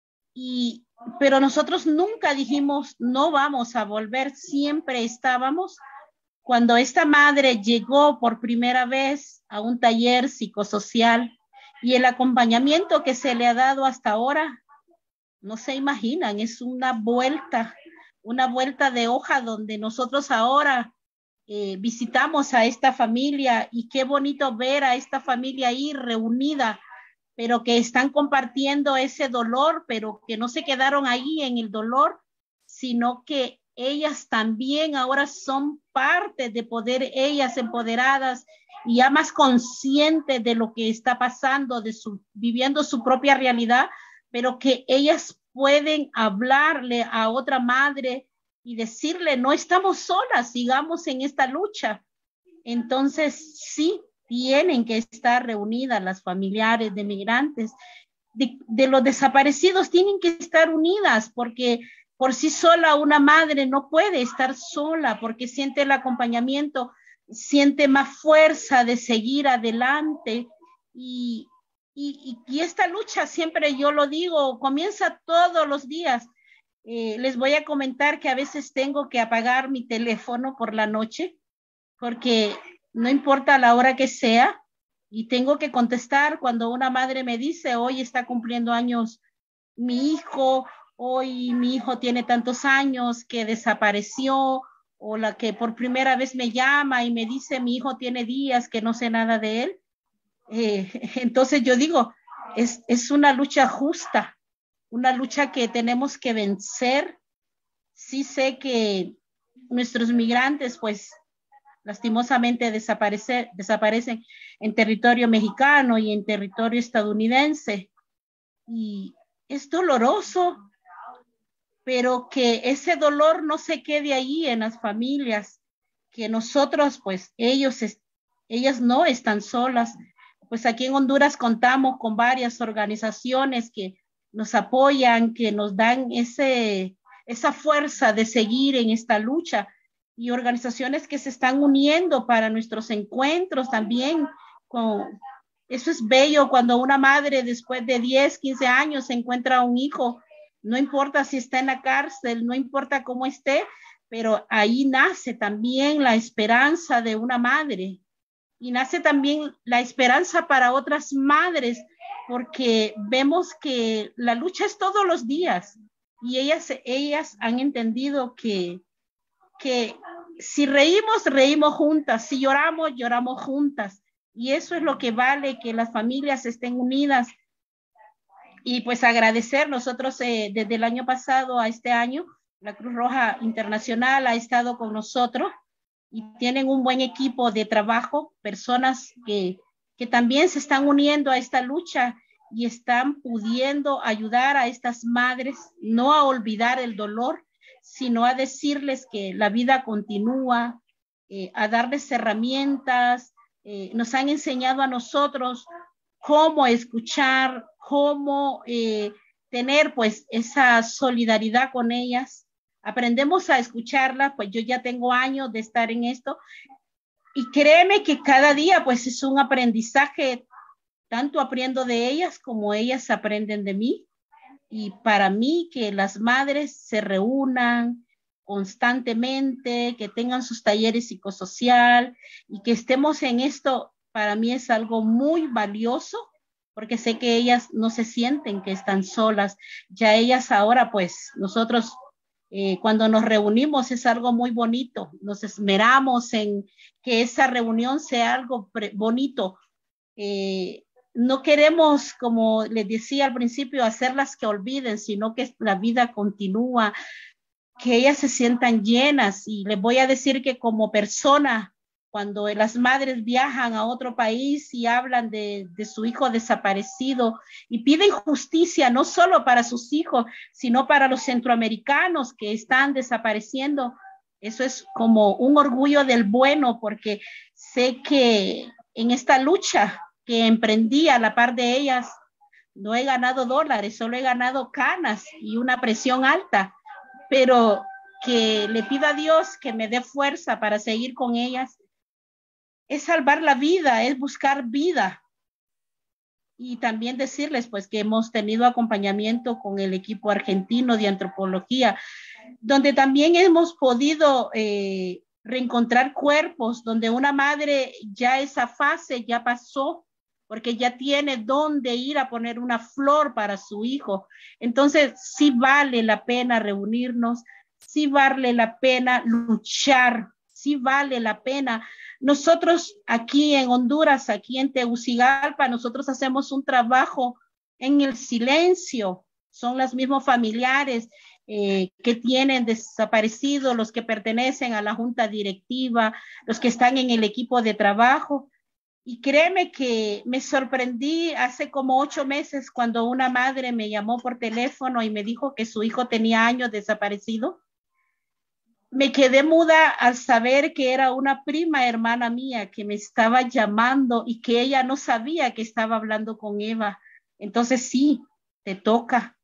Pero nosotros nunca dijimos, no vamos a volver, siempre estábamos. Cuando esta madre llegó por primera vez a un taller psicosocial y el acompañamiento que se le ha dado hasta ahora, no se imaginan, es una vuelta de hoja donde nosotros ahora visitamos a esta familia y qué bonito ver a esta familia ahí reunida, pero que están compartiendo ese dolor, pero que no se quedaron ahí en el dolor, sino que ellas también ahora son parte de poder, ellas empoderadas y ya más conscientes de lo que está pasando, viviendo su propia realidad, pero que ellas pueden hablarle a otra madre y decirle, no estamos solas, sigamos en esta lucha. Entonces, sí, tienen que estar reunidas las familiares de migrantes, de los desaparecidos tienen que estar unidas, porque por sí sola una madre no puede estar sola, porque siente el acompañamiento, siente más fuerza de seguir adelante. Y esta lucha, siempre yo lo digo, comienza todos los días. Les voy a comentar que a veces tengo que apagar mi teléfono por la noche, porque no importa la hora que sea, y tengo que contestar cuando una madre me dice, hoy está cumpliendo años mi hijo, hoy mi hijo tiene tantos años que desapareció, o la que por primera vez me llama y me dice, mi hijo tiene días que no sé nada de él. Entonces yo digo, es una lucha justa, una lucha que tenemos que vencer. Sí sé que nuestros migrantes, pues, lastimosamente desaparecen en territorio mexicano y en territorio estadounidense. Y es doloroso, pero que ese dolor no se quede ahí en las familias, que nosotros, pues, ellas no están solas. Pues aquí en Honduras contamos con varias organizaciones que nos apoyan, que nos dan esa fuerza de seguir en esta lucha, y organizaciones que se están uniendo para nuestros encuentros también. Eso es bello cuando una madre después de 10, 15 años encuentra a un hijo, no importa si está en la cárcel, no importa cómo esté, pero ahí nace también la esperanza de una madre. Y nace también la esperanza para otras madres, porque vemos que la lucha es todos los días, y ellas han entendido que si reímos, reímos juntas, si lloramos, lloramos juntas, y eso es lo que vale, que las familias estén unidas. Y pues agradecer, nosotros desde el año pasado a este año, la Cruz Roja Internacional ha estado con nosotros, y tienen un buen equipo de trabajo, personas que también se están uniendo a esta lucha y están pudiendo ayudar a estas madres, no a olvidar el dolor, sino a decirles que la vida continúa, a darles herramientas. Nos han enseñado a nosotros cómo escuchar, cómo tener pues esa solidaridad con ellas. Aprendemos a escucharla, pues yo ya tengo años de estar en esto, y créeme que cada día pues es un aprendizaje, tanto aprendo de ellas como ellas aprenden de mí. Y para mí que las madres se reúnan constantemente, que tengan sus talleres psicosocial y que estemos en esto, para mí es algo muy valioso, porque sé que ellas no se sienten que están solas. Ya ellas ahora, pues nosotros cuando nos reunimos es algo muy bonito, nos esmeramos en que esa reunión sea algo bonito. No queremos, como les decía al principio, hacerlas que olviden, sino que la vida continúa, que ellas se sientan llenas. Y les voy a decir que como persona cuando las madres viajan a otro país y hablan de su hijo desaparecido y piden justicia no solo para sus hijos, sino para los centroamericanos que están desapareciendo. Eso es como un orgullo del bueno, porque sé que en esta lucha que emprendí a la par de ellas, no he ganado dólares, solo he ganado canas y una presión alta, pero que le pido a Dios que me dé fuerza para seguir con ellas. Es salvar la vida, es buscar vida. Y también decirles pues que hemos tenido acompañamiento con el equipo argentino de antropología, donde también hemos podido reencontrar cuerpos, donde una madre ya esa fase ya pasó, porque ya tiene dónde ir a poner una flor para su hijo. Entonces sí vale la pena reunirnos, sí vale la pena luchar, sí vale la pena. Nosotros aquí en Honduras, aquí en Tegucigalpa, nosotros hacemos un trabajo en el silencio. Son los mismos familiares que tienen desaparecidos, los que pertenecen a la junta directiva, los que están en el equipo de trabajo. Y créeme que me sorprendí hace como 8 meses cuando una madre me llamó por teléfono y me dijo que su hijo tenía años desaparecido. Me quedé muda al saber que era una prima hermana mía que me estaba llamando y que ella no sabía que estaba hablando con Eva. Entonces sí, te toca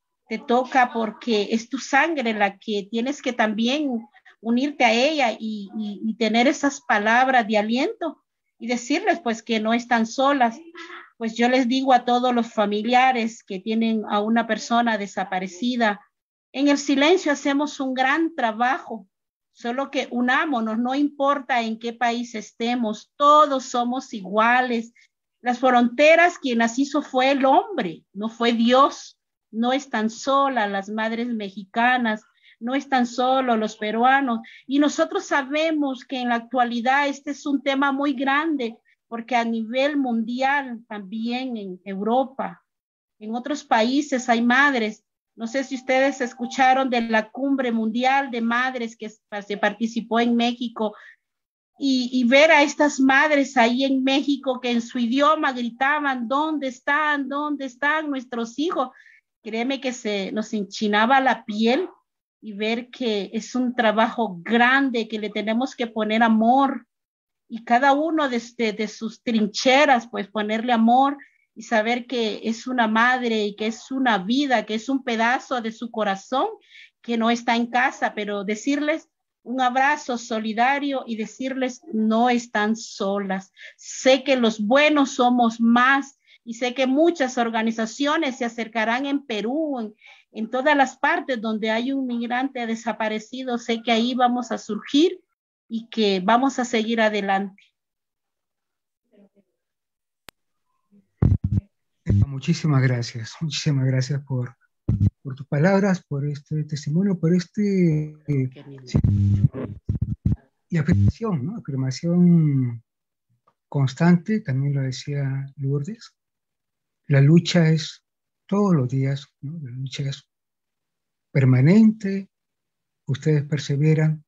porque es tu sangre la que tienes que también unirte a ella y tener esas palabras de aliento y decirles pues que no están solas. Pues yo les digo a todos los familiares que tienen a una persona desaparecida, en el silencio hacemos un gran trabajo, solo que unámonos, no importa en qué país estemos, todos somos iguales. Las fronteras quien las hizo fue el hombre, no fue Dios. No están solas las madres mexicanas, no están solos los peruanos. Y nosotros sabemos que en la actualidad este es un tema muy grande, porque a nivel mundial, también en Europa, en otros países hay madres. No sé si ustedes escucharon de la cumbre mundial de madres que se participó en México y ver a estas madres ahí en México que en su idioma gritaban, ¿dónde están nuestros hijos? Créeme que se nos enchinaba la piel y ver que es un trabajo grande, que le tenemos que poner amor y cada uno de sus trincheras, pues ponerle amor y saber que es una madre y que es una vida, que es un pedazo de su corazón que no está en casa, pero decirles un abrazo solidario y decirles no están solas. Sé que los buenos somos más y sé que muchas organizaciones se acercarán en Perú, en todas las partes donde hay un migrante desaparecido. Sé que ahí vamos a surgir y que vamos a seguir adelante. Muchísimas gracias por tus palabras, por este testimonio, por y afirmación, ¿no? Afirmación constante, también lo decía Lourdes. La lucha es todos los días, ¿no? La lucha es permanente, ustedes perseveran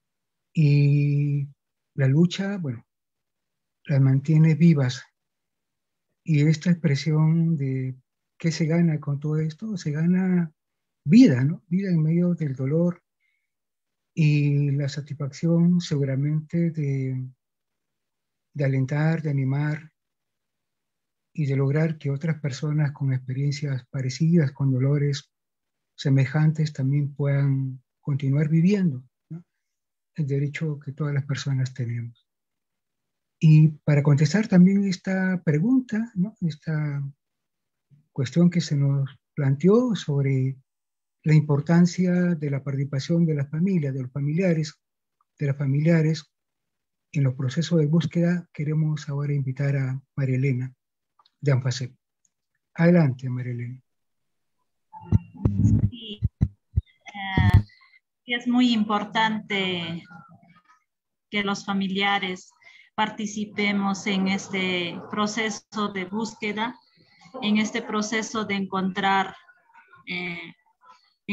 y la lucha, bueno, las mantiene vivas. Y esta expresión de qué se gana con todo esto, se gana vida, ¿no? Vida en medio del dolor y la satisfacción seguramente de alentar, de animar y de lograr que otras personas con experiencias parecidas, con dolores semejantes, también puedan continuar viviendo, ¿no? El derecho que todas las personas tenemos. Y para contestar también esta pregunta, ¿no? Esta cuestión que se nos planteó sobre la importancia de la participación de la familia, de los familiares, en los procesos de búsqueda, queremos ahora invitar a María Elena de ANFACEP. Adelante, María Elena. Sí, es muy importante que los familiares participemos en este proceso de búsqueda, en este proceso de encontrar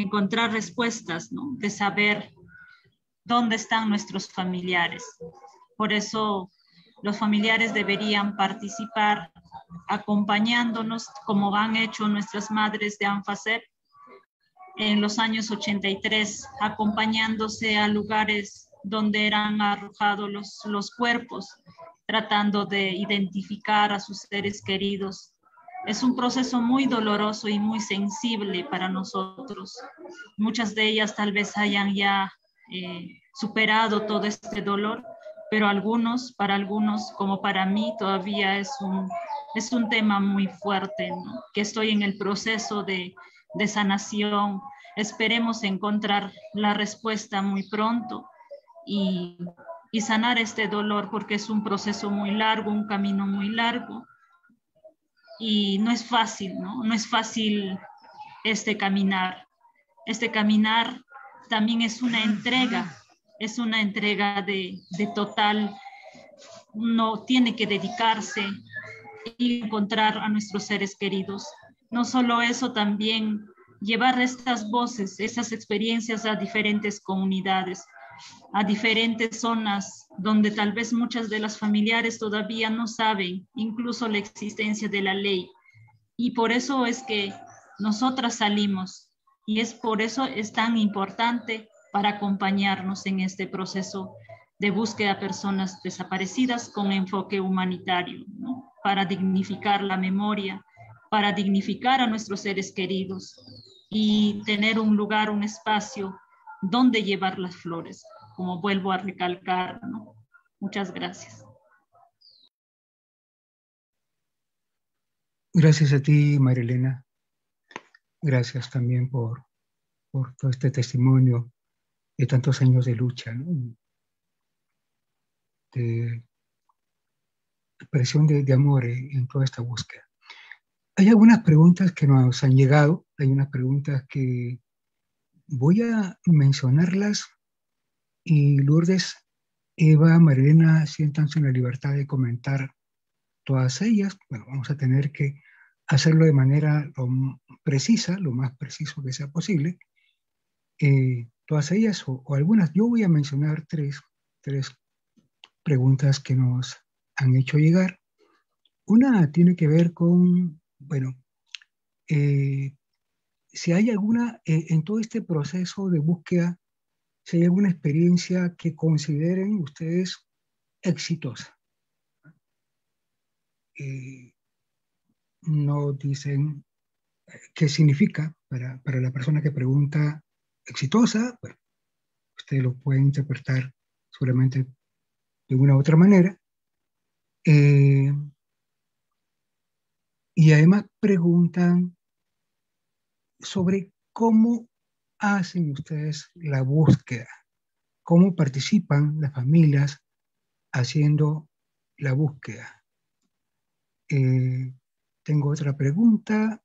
respuestas, ¿no? De saber dónde están nuestros familiares. Por eso los familiares deberían participar acompañándonos, como han hecho nuestras madres de ANFACEP en los años 83, acompañándose a lugares donde eran arrojados los cuerpos, tratando de identificar a sus seres queridos. Es un proceso muy doloroso y muy sensible para nosotros. Muchas de ellas tal vez hayan ya superado todo este dolor, pero para algunos, como para mí, todavía es un tema muy fuerte, ¿no? Que estoy en el proceso de sanación. Esperemos encontrar la respuesta muy pronto y sanar este dolor, porque es un proceso muy largo, un camino muy largo, y no es fácil, ¿no? No es fácil este caminar. Este caminar también es una entrega de total. Uno tiene que dedicarse y encontrar a nuestros seres queridos. No solo eso, también llevar estas voces, esas experiencias a diferentes comunidades, a diferentes zonas donde tal vez muchas de las familiares todavía no saben incluso la existencia de la ley. Y por eso es que nosotras salimos, y es por eso es tan importante para acompañarnos en este proceso de búsqueda de personas desaparecidas con enfoque humanitario, ¿no? Para dignificar la memoria, para dignificar a nuestros seres queridos y tener un lugar, un espacio donde llevar las flores, como vuelvo a recalcar, ¿no? Muchas gracias. Gracias a ti, María Elena. Gracias también por todo este testimonio de tantos años de lucha, ¿no? De expresión de amor en toda esta búsqueda. Hay algunas preguntas que nos han llegado, hay unas preguntas que voy a mencionarlas y Lourdes, Eva, María Elena, siéntanse en la libertad de comentar todas ellas. Bueno, vamos a tener que hacerlo de manera precisa, lo más preciso que sea posible. Todas ellas o algunas. Yo voy a mencionar tres preguntas que nos han hecho llegar. Una tiene que ver con, bueno, si hay alguna, en todo este proceso de búsqueda, si hay alguna experiencia que consideren ustedes exitosa. No dicen qué significa para la persona que pregunta exitosa. Bueno, ustedes lo pueden interpretar seguramente de una u otra manera. Y además preguntan sobre cómo hacen ustedes la búsqueda, cómo participan las familias haciendo la búsqueda. Tengo otra pregunta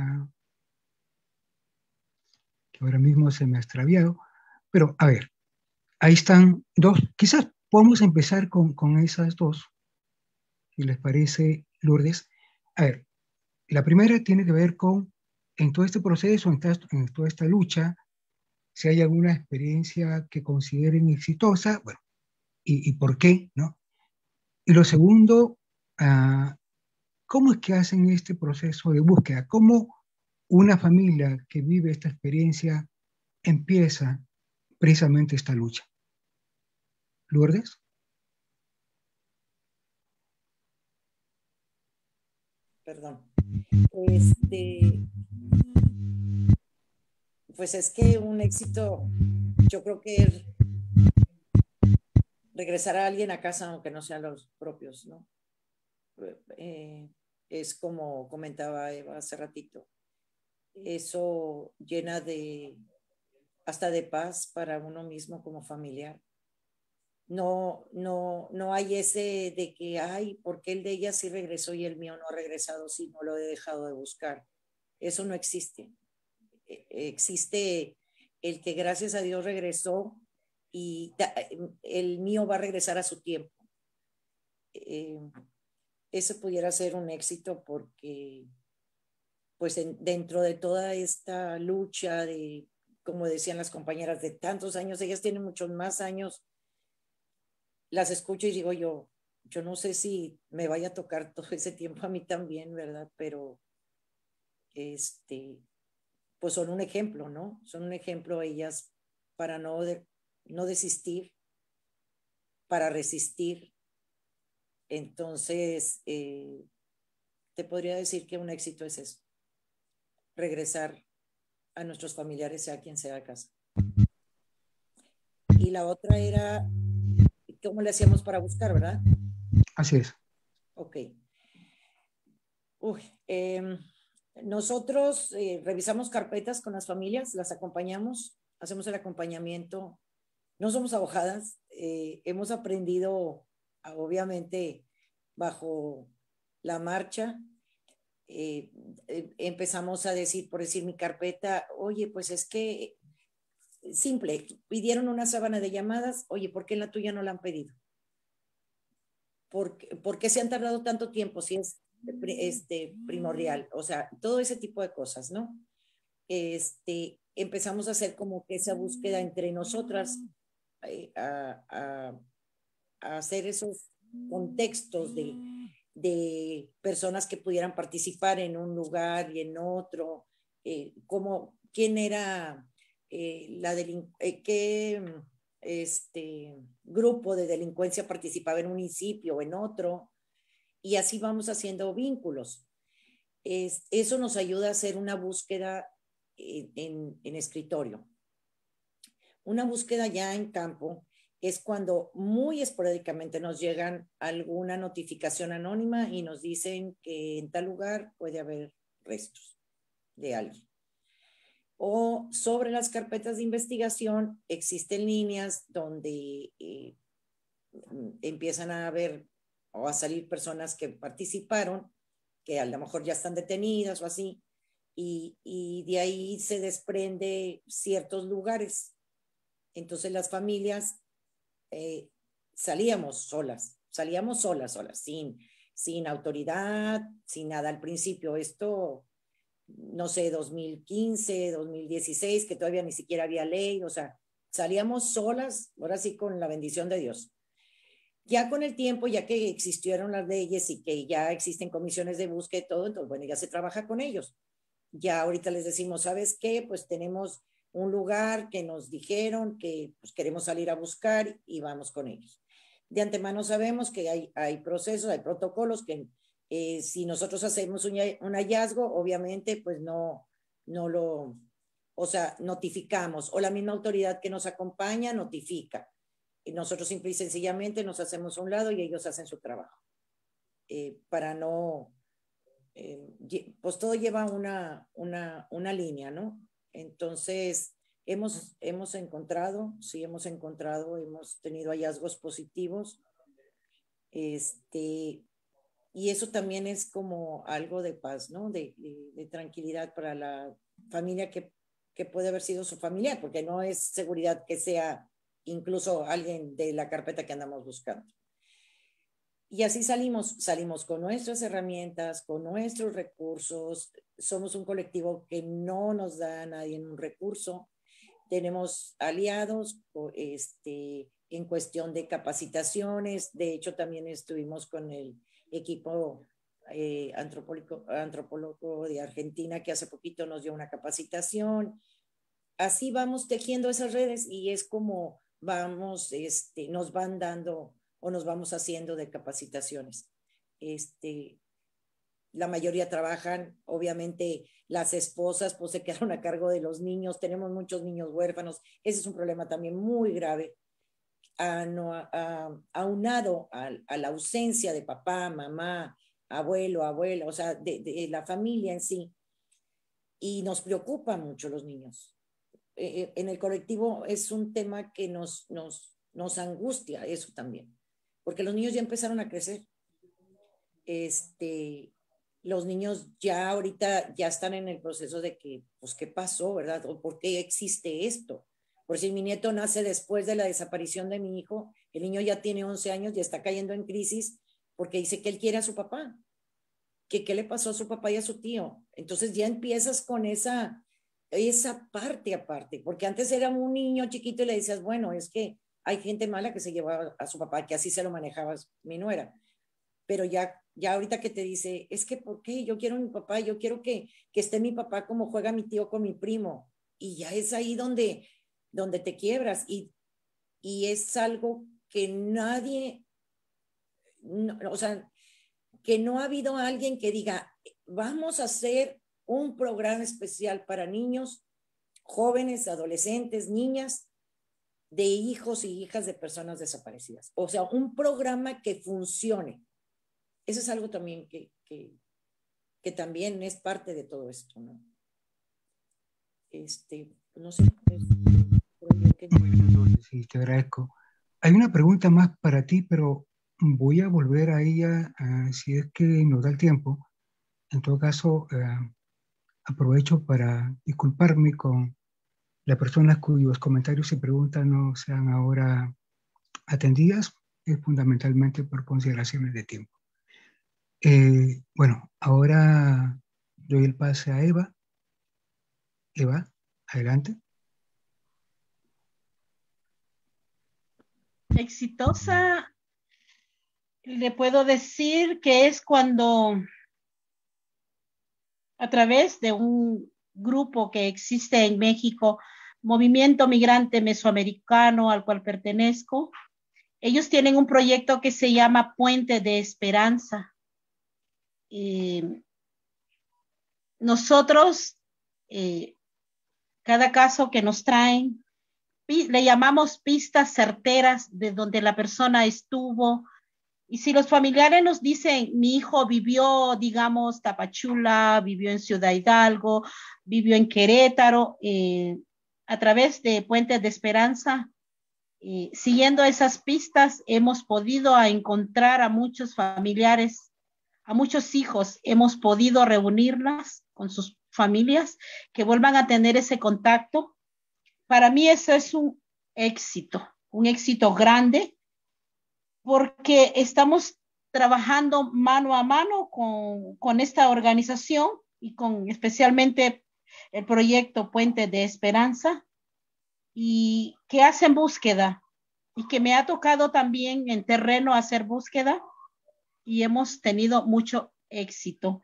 que ahora mismo se me ha extraviado, pero a ver, ahí están dos. Quizás podamos empezar con esas dos, si les parece, Lourdes. A ver, la primera tiene que ver con, en todo este proceso, en toda esta lucha, si hay alguna experiencia que consideren exitosa, bueno, y por qué, ¿no? Y lo segundo, ¿cómo es que hacen este proceso de búsqueda? ¿Cómo una familia que vive esta experiencia empieza precisamente esta lucha? ¿Lourdes? Perdón. Pues es que un éxito, yo creo que es regresar a alguien a casa aunque no sean los propios, ¿no? Es como comentaba Eva hace ratito, eso llena hasta de paz para uno mismo como familiar. No hay ese de que, ay, ¿por qué el de ella sí regresó y el mío no ha regresado si no lo he dejado de buscar? Eso no existe. Existe el que gracias a Dios regresó y el mío va a regresar a su tiempo. Ese pudiera ser un éxito porque pues dentro de toda esta lucha de, como decían las compañeras, de tantos años, ellas tienen muchos más años las escucho y digo yo no sé si me vaya a tocar todo ese tiempo a mí también, ¿verdad? Pero pues son un ejemplo, ¿no? Son un ejemplo ellas para no desistir, para resistir. Entonces, te podría decir que un éxito es eso, regresar a nuestros familiares, sea quien sea a casa. Y la otra era, ¿cómo le hacíamos para buscar, verdad? Así es. Ok. Nosotros revisamos carpetas con las familias, las acompañamos, hacemos el acompañamiento. No somos abogadas, hemos aprendido, obviamente, bajo la marcha. Empezamos a decir, por decir mi carpeta, oye, pues es que, simple, pidieron una sábana de llamadas, oye, ¿por qué en la tuya no la han pedido? ¿Por qué se han tardado tanto tiempo si es primordial? O sea, todo ese tipo de cosas, ¿no? Empezamos a hacer como que esa búsqueda entre nosotras, a hacer esos contextos de personas que pudieran participar en un lugar y en otro, quién era qué grupo de delincuencia participaba en un municipio o en otro, y así vamos haciendo vínculos. Eso nos ayuda a hacer una búsqueda en escritorio. Una búsqueda ya en campo es cuando muy esporádicamente nos llegan alguna notificación anónima y nos dicen que en tal lugar puede haber restos de alguien. O sobre las carpetas de investigación existen líneas donde empiezan a haber o a salir personas que participaron, que a lo mejor ya están detenidas o así, y de ahí se desprende ciertos lugares. Entonces las familias salíamos solas, sin autoridad, sin nada. Al principio esto, no sé, 2015, 2016, que todavía ni siquiera había ley, o sea, salíamos solas, ahora sí con la bendición de Dios. Ya con el tiempo, ya que existieron las leyes y que ya existen comisiones de búsqueda y todo, entonces, bueno, ya se trabaja con ellos. Ya ahorita les decimos, ¿sabes qué? Pues tenemos un lugar que nos dijeron que pues, queremos salir a buscar y vamos con ellos. De antemano sabemos que hay procesos, hay protocolos que si nosotros hacemos un hallazgo, obviamente, pues no lo, o sea, notificamos, o la misma autoridad que nos acompaña notifica. Y nosotros simple y sencillamente nos hacemos a un lado y ellos hacen su trabajo. Para no, pues todo lleva una línea, ¿no? Entonces, hemos encontrado, hemos tenido hallazgos positivos. Y eso también es como algo de paz, ¿no? De tranquilidad para la familia que puede haber sido su familiar, porque no es seguridad que sea incluso alguien de la carpeta que andamos buscando. Y así salimos con nuestras herramientas, con nuestros recursos. Somos un colectivo que no nos da a nadie un recurso. Tenemos aliados en cuestión de capacitaciones. De hecho, también estuvimos con el equipo antropólogo de Argentina, que hace poquito nos dio una capacitación. Así vamos tejiendo esas redes y es como vamos, nos van dando o nos vamos haciendo de capacitaciones. La mayoría trabajan, obviamente las esposas pues se quedaron a cargo de los niños, tenemos muchos niños huérfanos, ese es un problema también muy grave, aunado a la ausencia de papá, mamá, abuelo, abuela, o sea, de la familia en sí, y nos preocupan mucho los niños. En el colectivo es un tema que nos angustia eso también, porque los niños ya empezaron a crecer. Los niños ya ahorita ya están en el proceso de que, pues, ¿qué pasó, verdad? ¿O por qué existe esto? Por si mi nieto nace después de la desaparición de mi hijo, el niño ya tiene 11 años y está cayendo en crisis porque dice que él quiere a su papá, que qué le pasó a su papá y a su tío. Entonces ya empiezas con esa parte aparte, porque antes era un niño chiquito y le decías, bueno, es que hay gente mala que se lleva a su papá, que así se lo manejaba mi nuera. Pero ya ahorita que te dice, es que ¿por qué? Yo quiero a mi papá, yo quiero que esté mi papá como juega mi tío con mi primo. Y ya es ahí donde te quiebras. Y es algo que nadie, no, o sea, que no ha habido alguien que diga, vamos a hacer un programa especial para niños, jóvenes, adolescentes, niñas, de hijos y hijas de personas desaparecidas. O sea, un programa que funcione. Eso es algo también que también es parte de todo esto, ¿no? No sé. Sí, te agradezco. Hay una pregunta más para ti, pero voy a volver a ella si es que nos da el tiempo. En todo caso, aprovecho para disculparme con las personas cuyos comentarios y preguntas no sean ahora atendidas, fundamentalmente por consideraciones de tiempo. Bueno, ahora doy el pase a Eva. Eva, adelante. Exitosa, le puedo decir que es cuando a través de un grupo que existe en México, Movimiento Migrante Mesoamericano, al cual pertenezco, ellos tienen un proyecto que se llama Puente de Esperanza. Nosotros, cada caso que nos traen, le llamamos pistas certeras de donde la persona estuvo. Y si los familiares nos dicen, mi hijo vivió, digamos, Tapachula, vivió en Ciudad Hidalgo, vivió en Querétaro, a través de Puentes de Esperanza, siguiendo esas pistas, hemos podido encontrar a muchos familiares, a muchos hijos, hemos podido reunirlas con sus familias, que vuelvan a tener ese contacto. Para mí eso es un éxito grande, porque estamos trabajando mano a mano con esta organización y con especialmente el proyecto Puente de Esperanza, y que hacen búsqueda, y que me ha tocado también en terreno hacer búsqueda, y hemos tenido mucho éxito.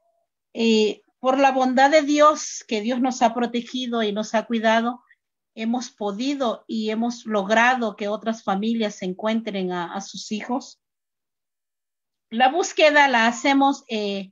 Por la bondad de Dios, que Dios nos ha protegido y nos ha cuidado, hemos podido y hemos logrado que otras familias se encuentren a sus hijos. La búsqueda la hacemos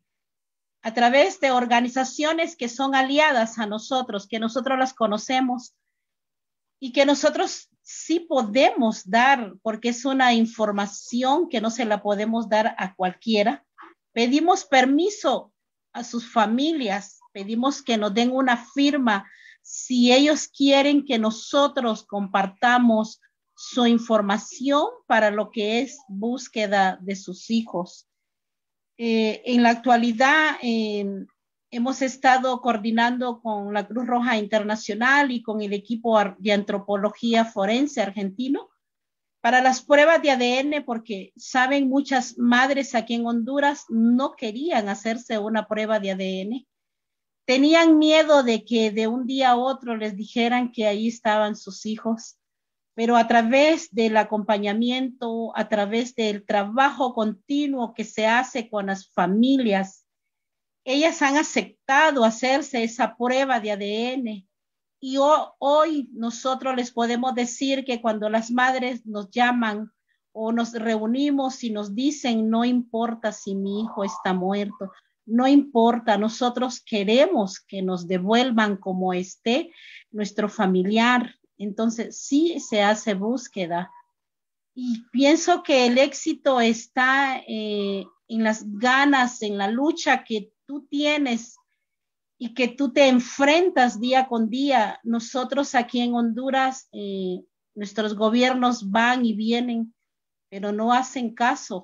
a través de organizaciones que son aliadas a nosotros, que nosotros las conocemos y que nosotros sí podemos dar, porque es una información que no se la podemos dar a cualquiera. Pedimos permiso a sus familias, pedimos que nos den una firma si ellos quieren que nosotros compartamos su información para lo que es búsqueda de sus hijos. En la actualidad hemos estado coordinando con la Cruz Roja Internacional y con el equipo de antropología forense argentino para las pruebas de ADN, porque saben, muchas madres aquí en Honduras no querían hacerse una prueba de ADN. Tenían miedo de que de un día a otro les dijeran que ahí estaban sus hijos, pero a través del acompañamiento, a través del trabajo continuo que se hace con las familias, ellas han aceptado hacerse esa prueba de ADN. Y hoy nosotros les podemos decir que cuando las madres nos llaman o nos reunimos y nos dicen, no importa si mi hijo está muerto, no importa, nosotros queremos que nos devuelvan como esté nuestro familiar. Entonces sí se hace búsqueda. Y pienso que el éxito está en las ganas, en la lucha que tú tienes y que tú te enfrentas día con día. Nosotros aquí en Honduras, nuestros gobiernos van y vienen, pero no hacen caso.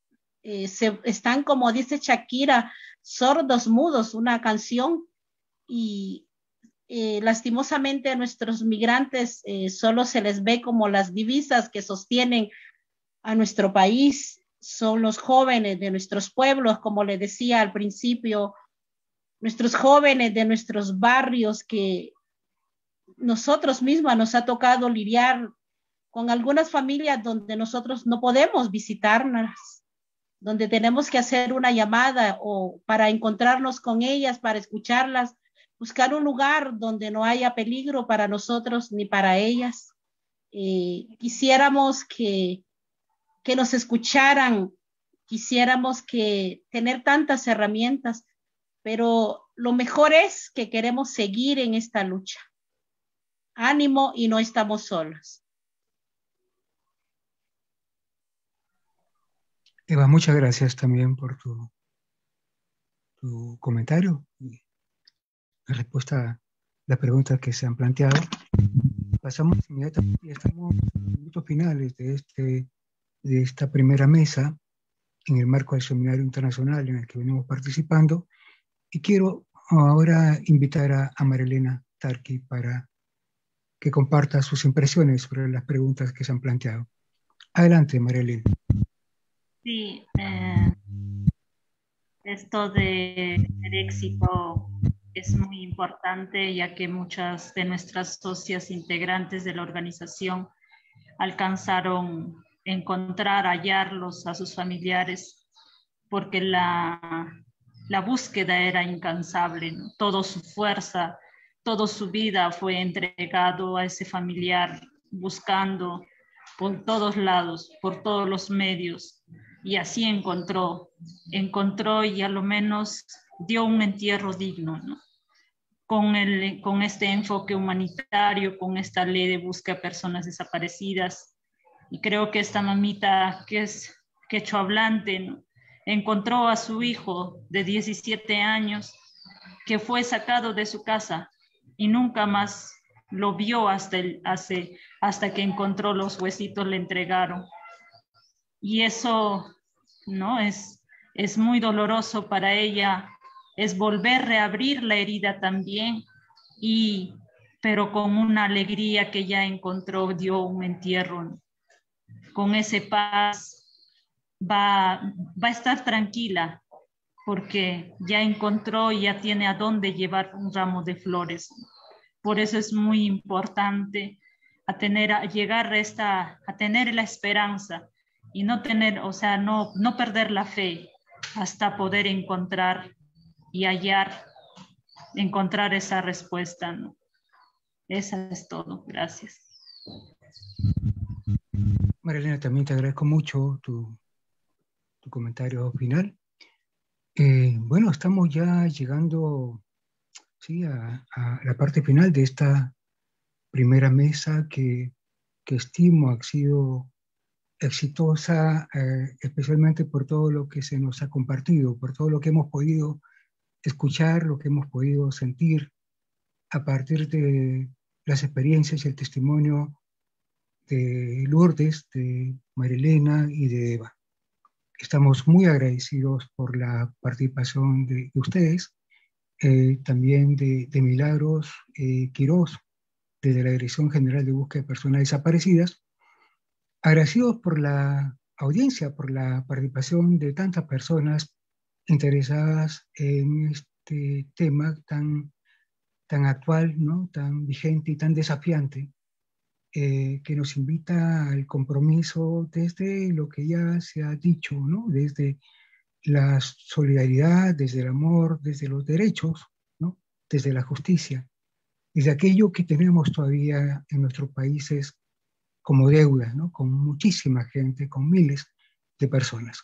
Están, como dice Shakira, sordos, mudos, una canción, y lastimosamente a nuestros migrantes solo se les ve como las divisas que sostienen a nuestro país. Son los jóvenes de nuestros pueblos, como le decía al principio, nuestros jóvenes de nuestros barrios, que nosotros mismos nos ha tocado lidiar con algunas familias donde nosotros no podemos visitarlas, donde tenemos que hacer una llamada o para encontrarnos con ellas, para escucharlas, buscar un lugar donde no haya peligro para nosotros ni para ellas. Quisiéramos que nos escucharan, quisiéramos que tener tantas herramientas, pero lo mejor es que queremos seguir en esta lucha. Ánimo y no estamos solos. Eva, muchas gracias también por tu comentario y la respuesta a las preguntas que se han planteado. Pasamos inmediatamente, ya estamos en los minutos finales de esta primera mesa en el marco del seminario internacional en el que venimos participando, y quiero ahora invitar a Marilena Tarqui para que comparta sus impresiones sobre las preguntas que se han planteado. Adelante, Marilena. Sí, esto de tener éxito es muy importante, ya que muchas de nuestras socias integrantes de la organización alcanzaron encontrar, hallarlos a sus familiares, porque la búsqueda era incansable, ¿no? Toda su fuerza, toda su vida fue entregado a ese familiar, buscando por todos lados, por todos los medios, y así encontró y a lo menos dio un entierro digno, ¿no? Con este enfoque humanitario, con esta ley de búsqueda de personas desaparecidas. Y creo que esta mamita, que es quechohablante, ¿no?, encontró a su hijo de 17 años que fue sacado de su casa y nunca más lo vio hasta que encontró los huesitos, le entregaron. Y eso, ¿no?, es muy doloroso para ella, es volver a reabrir la herida también, pero con una alegría que ya encontró, dio un entierro, ¿no? Con ese paz va a estar tranquila, porque ya encontró y ya tiene a dónde llevar un ramo de flores. Por eso es muy importante a llegar a tener la esperanza y no perder la fe hasta poder encontrar y encontrar esa respuesta, ¿no? Eso es todo. Gracias. Marilena, también te agradezco mucho tu comentario final. Bueno, estamos ya llegando, sí, a la parte final de esta primera mesa que estimo ha sido exitosa, especialmente por todo lo que se nos ha compartido, por todo lo que hemos podido escuchar, lo que hemos podido sentir a partir de las experiencias y el testimonio de Lourdes, de Marilena y de Eva. Estamos muy agradecidos por la participación de ustedes, también de Milagros Quirós, desde la Dirección General de Búsqueda de Personas Desaparecidas. Agradecidos por la audiencia, por la participación de tantas personas interesadas en este tema tan actual, ¿no?, tan vigente y tan desafiante, que nos invita al compromiso desde lo que ya se ha dicho, ¿no?, desde la solidaridad, desde el amor, desde los derechos, ¿no?, desde la justicia, desde aquello que tenemos todavía en nuestros países como deuda, ¿no?, con muchísima gente, con miles de personas.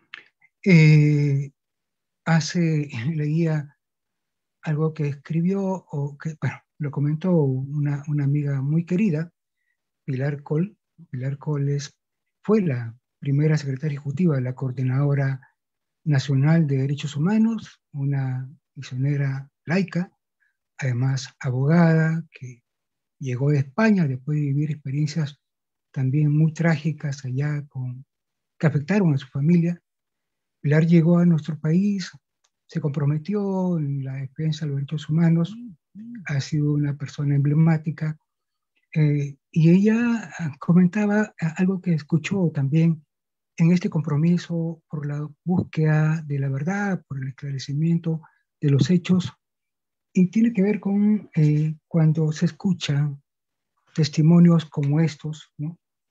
Leía algo que escribió, lo comentó una amiga muy querida, Pilar Col. Pilar Col fue la primera secretaria ejecutiva de la Coordinadora Nacional de Derechos Humanos, una misionera laica, además abogada, que llegó de España después de vivir experiencias también muy trágicas allá que afectaron a su familia. Pilar llegó a nuestro país, se comprometió en la defensa de los derechos humanos, ha sido una persona emblemática, y ella comentaba algo que escuchó también en este compromiso por la búsqueda de la verdad, por el esclarecimiento de los hechos, y tiene que ver con cuando se escuchan testimonios como estos, ¿no?,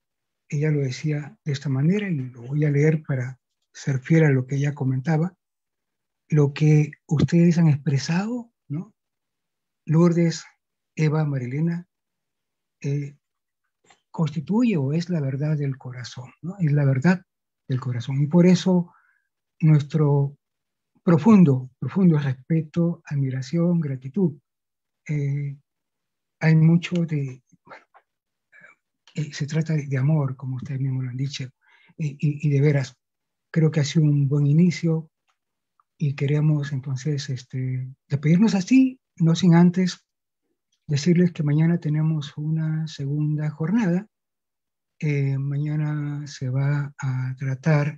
ella lo decía de esta manera y lo voy a leer para ser fiel a lo que ella comentaba. Lo que ustedes han expresado, ¿no? Lourdes, Eva, Marilena, constituye o es la verdad del corazón, ¿no? Es la verdad del corazón. Y por eso nuestro profundo respeto, admiración, gratitud. Hay mucho de, bueno, se trata de amor, como ustedes mismos lo han dicho, y de veras, creo que ha sido un buen inicio y queremos entonces despedirnos así, no sin antes decirles que mañana tenemos una segunda jornada. Mañana se va a tratar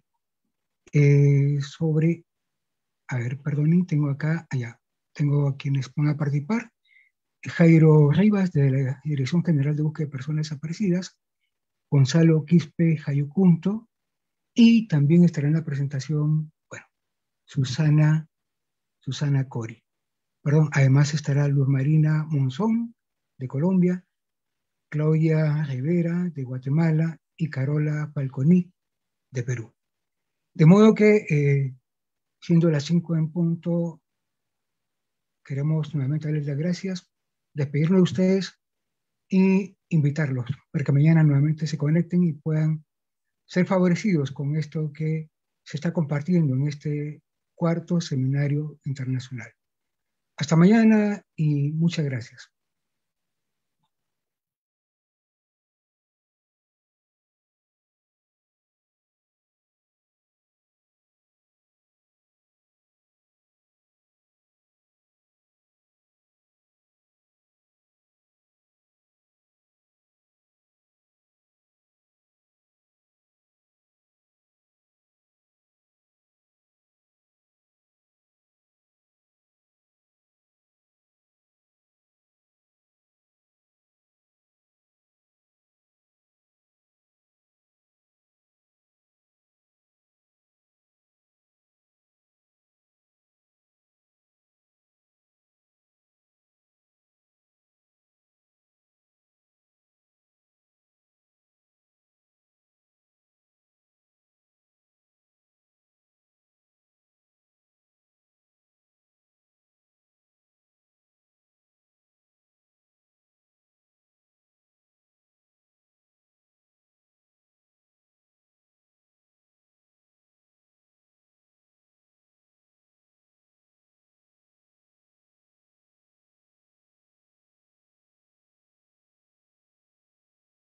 sobre, a ver, perdonen, tengo acá, allá, tengo a quienes van a participar. Jairo Rivas, de la Dirección General de Búsqueda de Personas Desaparecidas, Gonzalo Quispe Jayucunto, y también estará en la presentación, bueno, Susana Cori. Perdón, además estará Luz Marina Monzón, de Colombia, Claudia Rivera, de Guatemala, y Carola Falconi, de Perú. De modo que, siendo las 5 en punto, queremos nuevamente darles las gracias, despedirnos de ustedes y invitarlos para que mañana nuevamente se conecten y puedan ser favorecidos con esto que se está compartiendo en este cuarto seminario internacional. Hasta mañana y muchas gracias.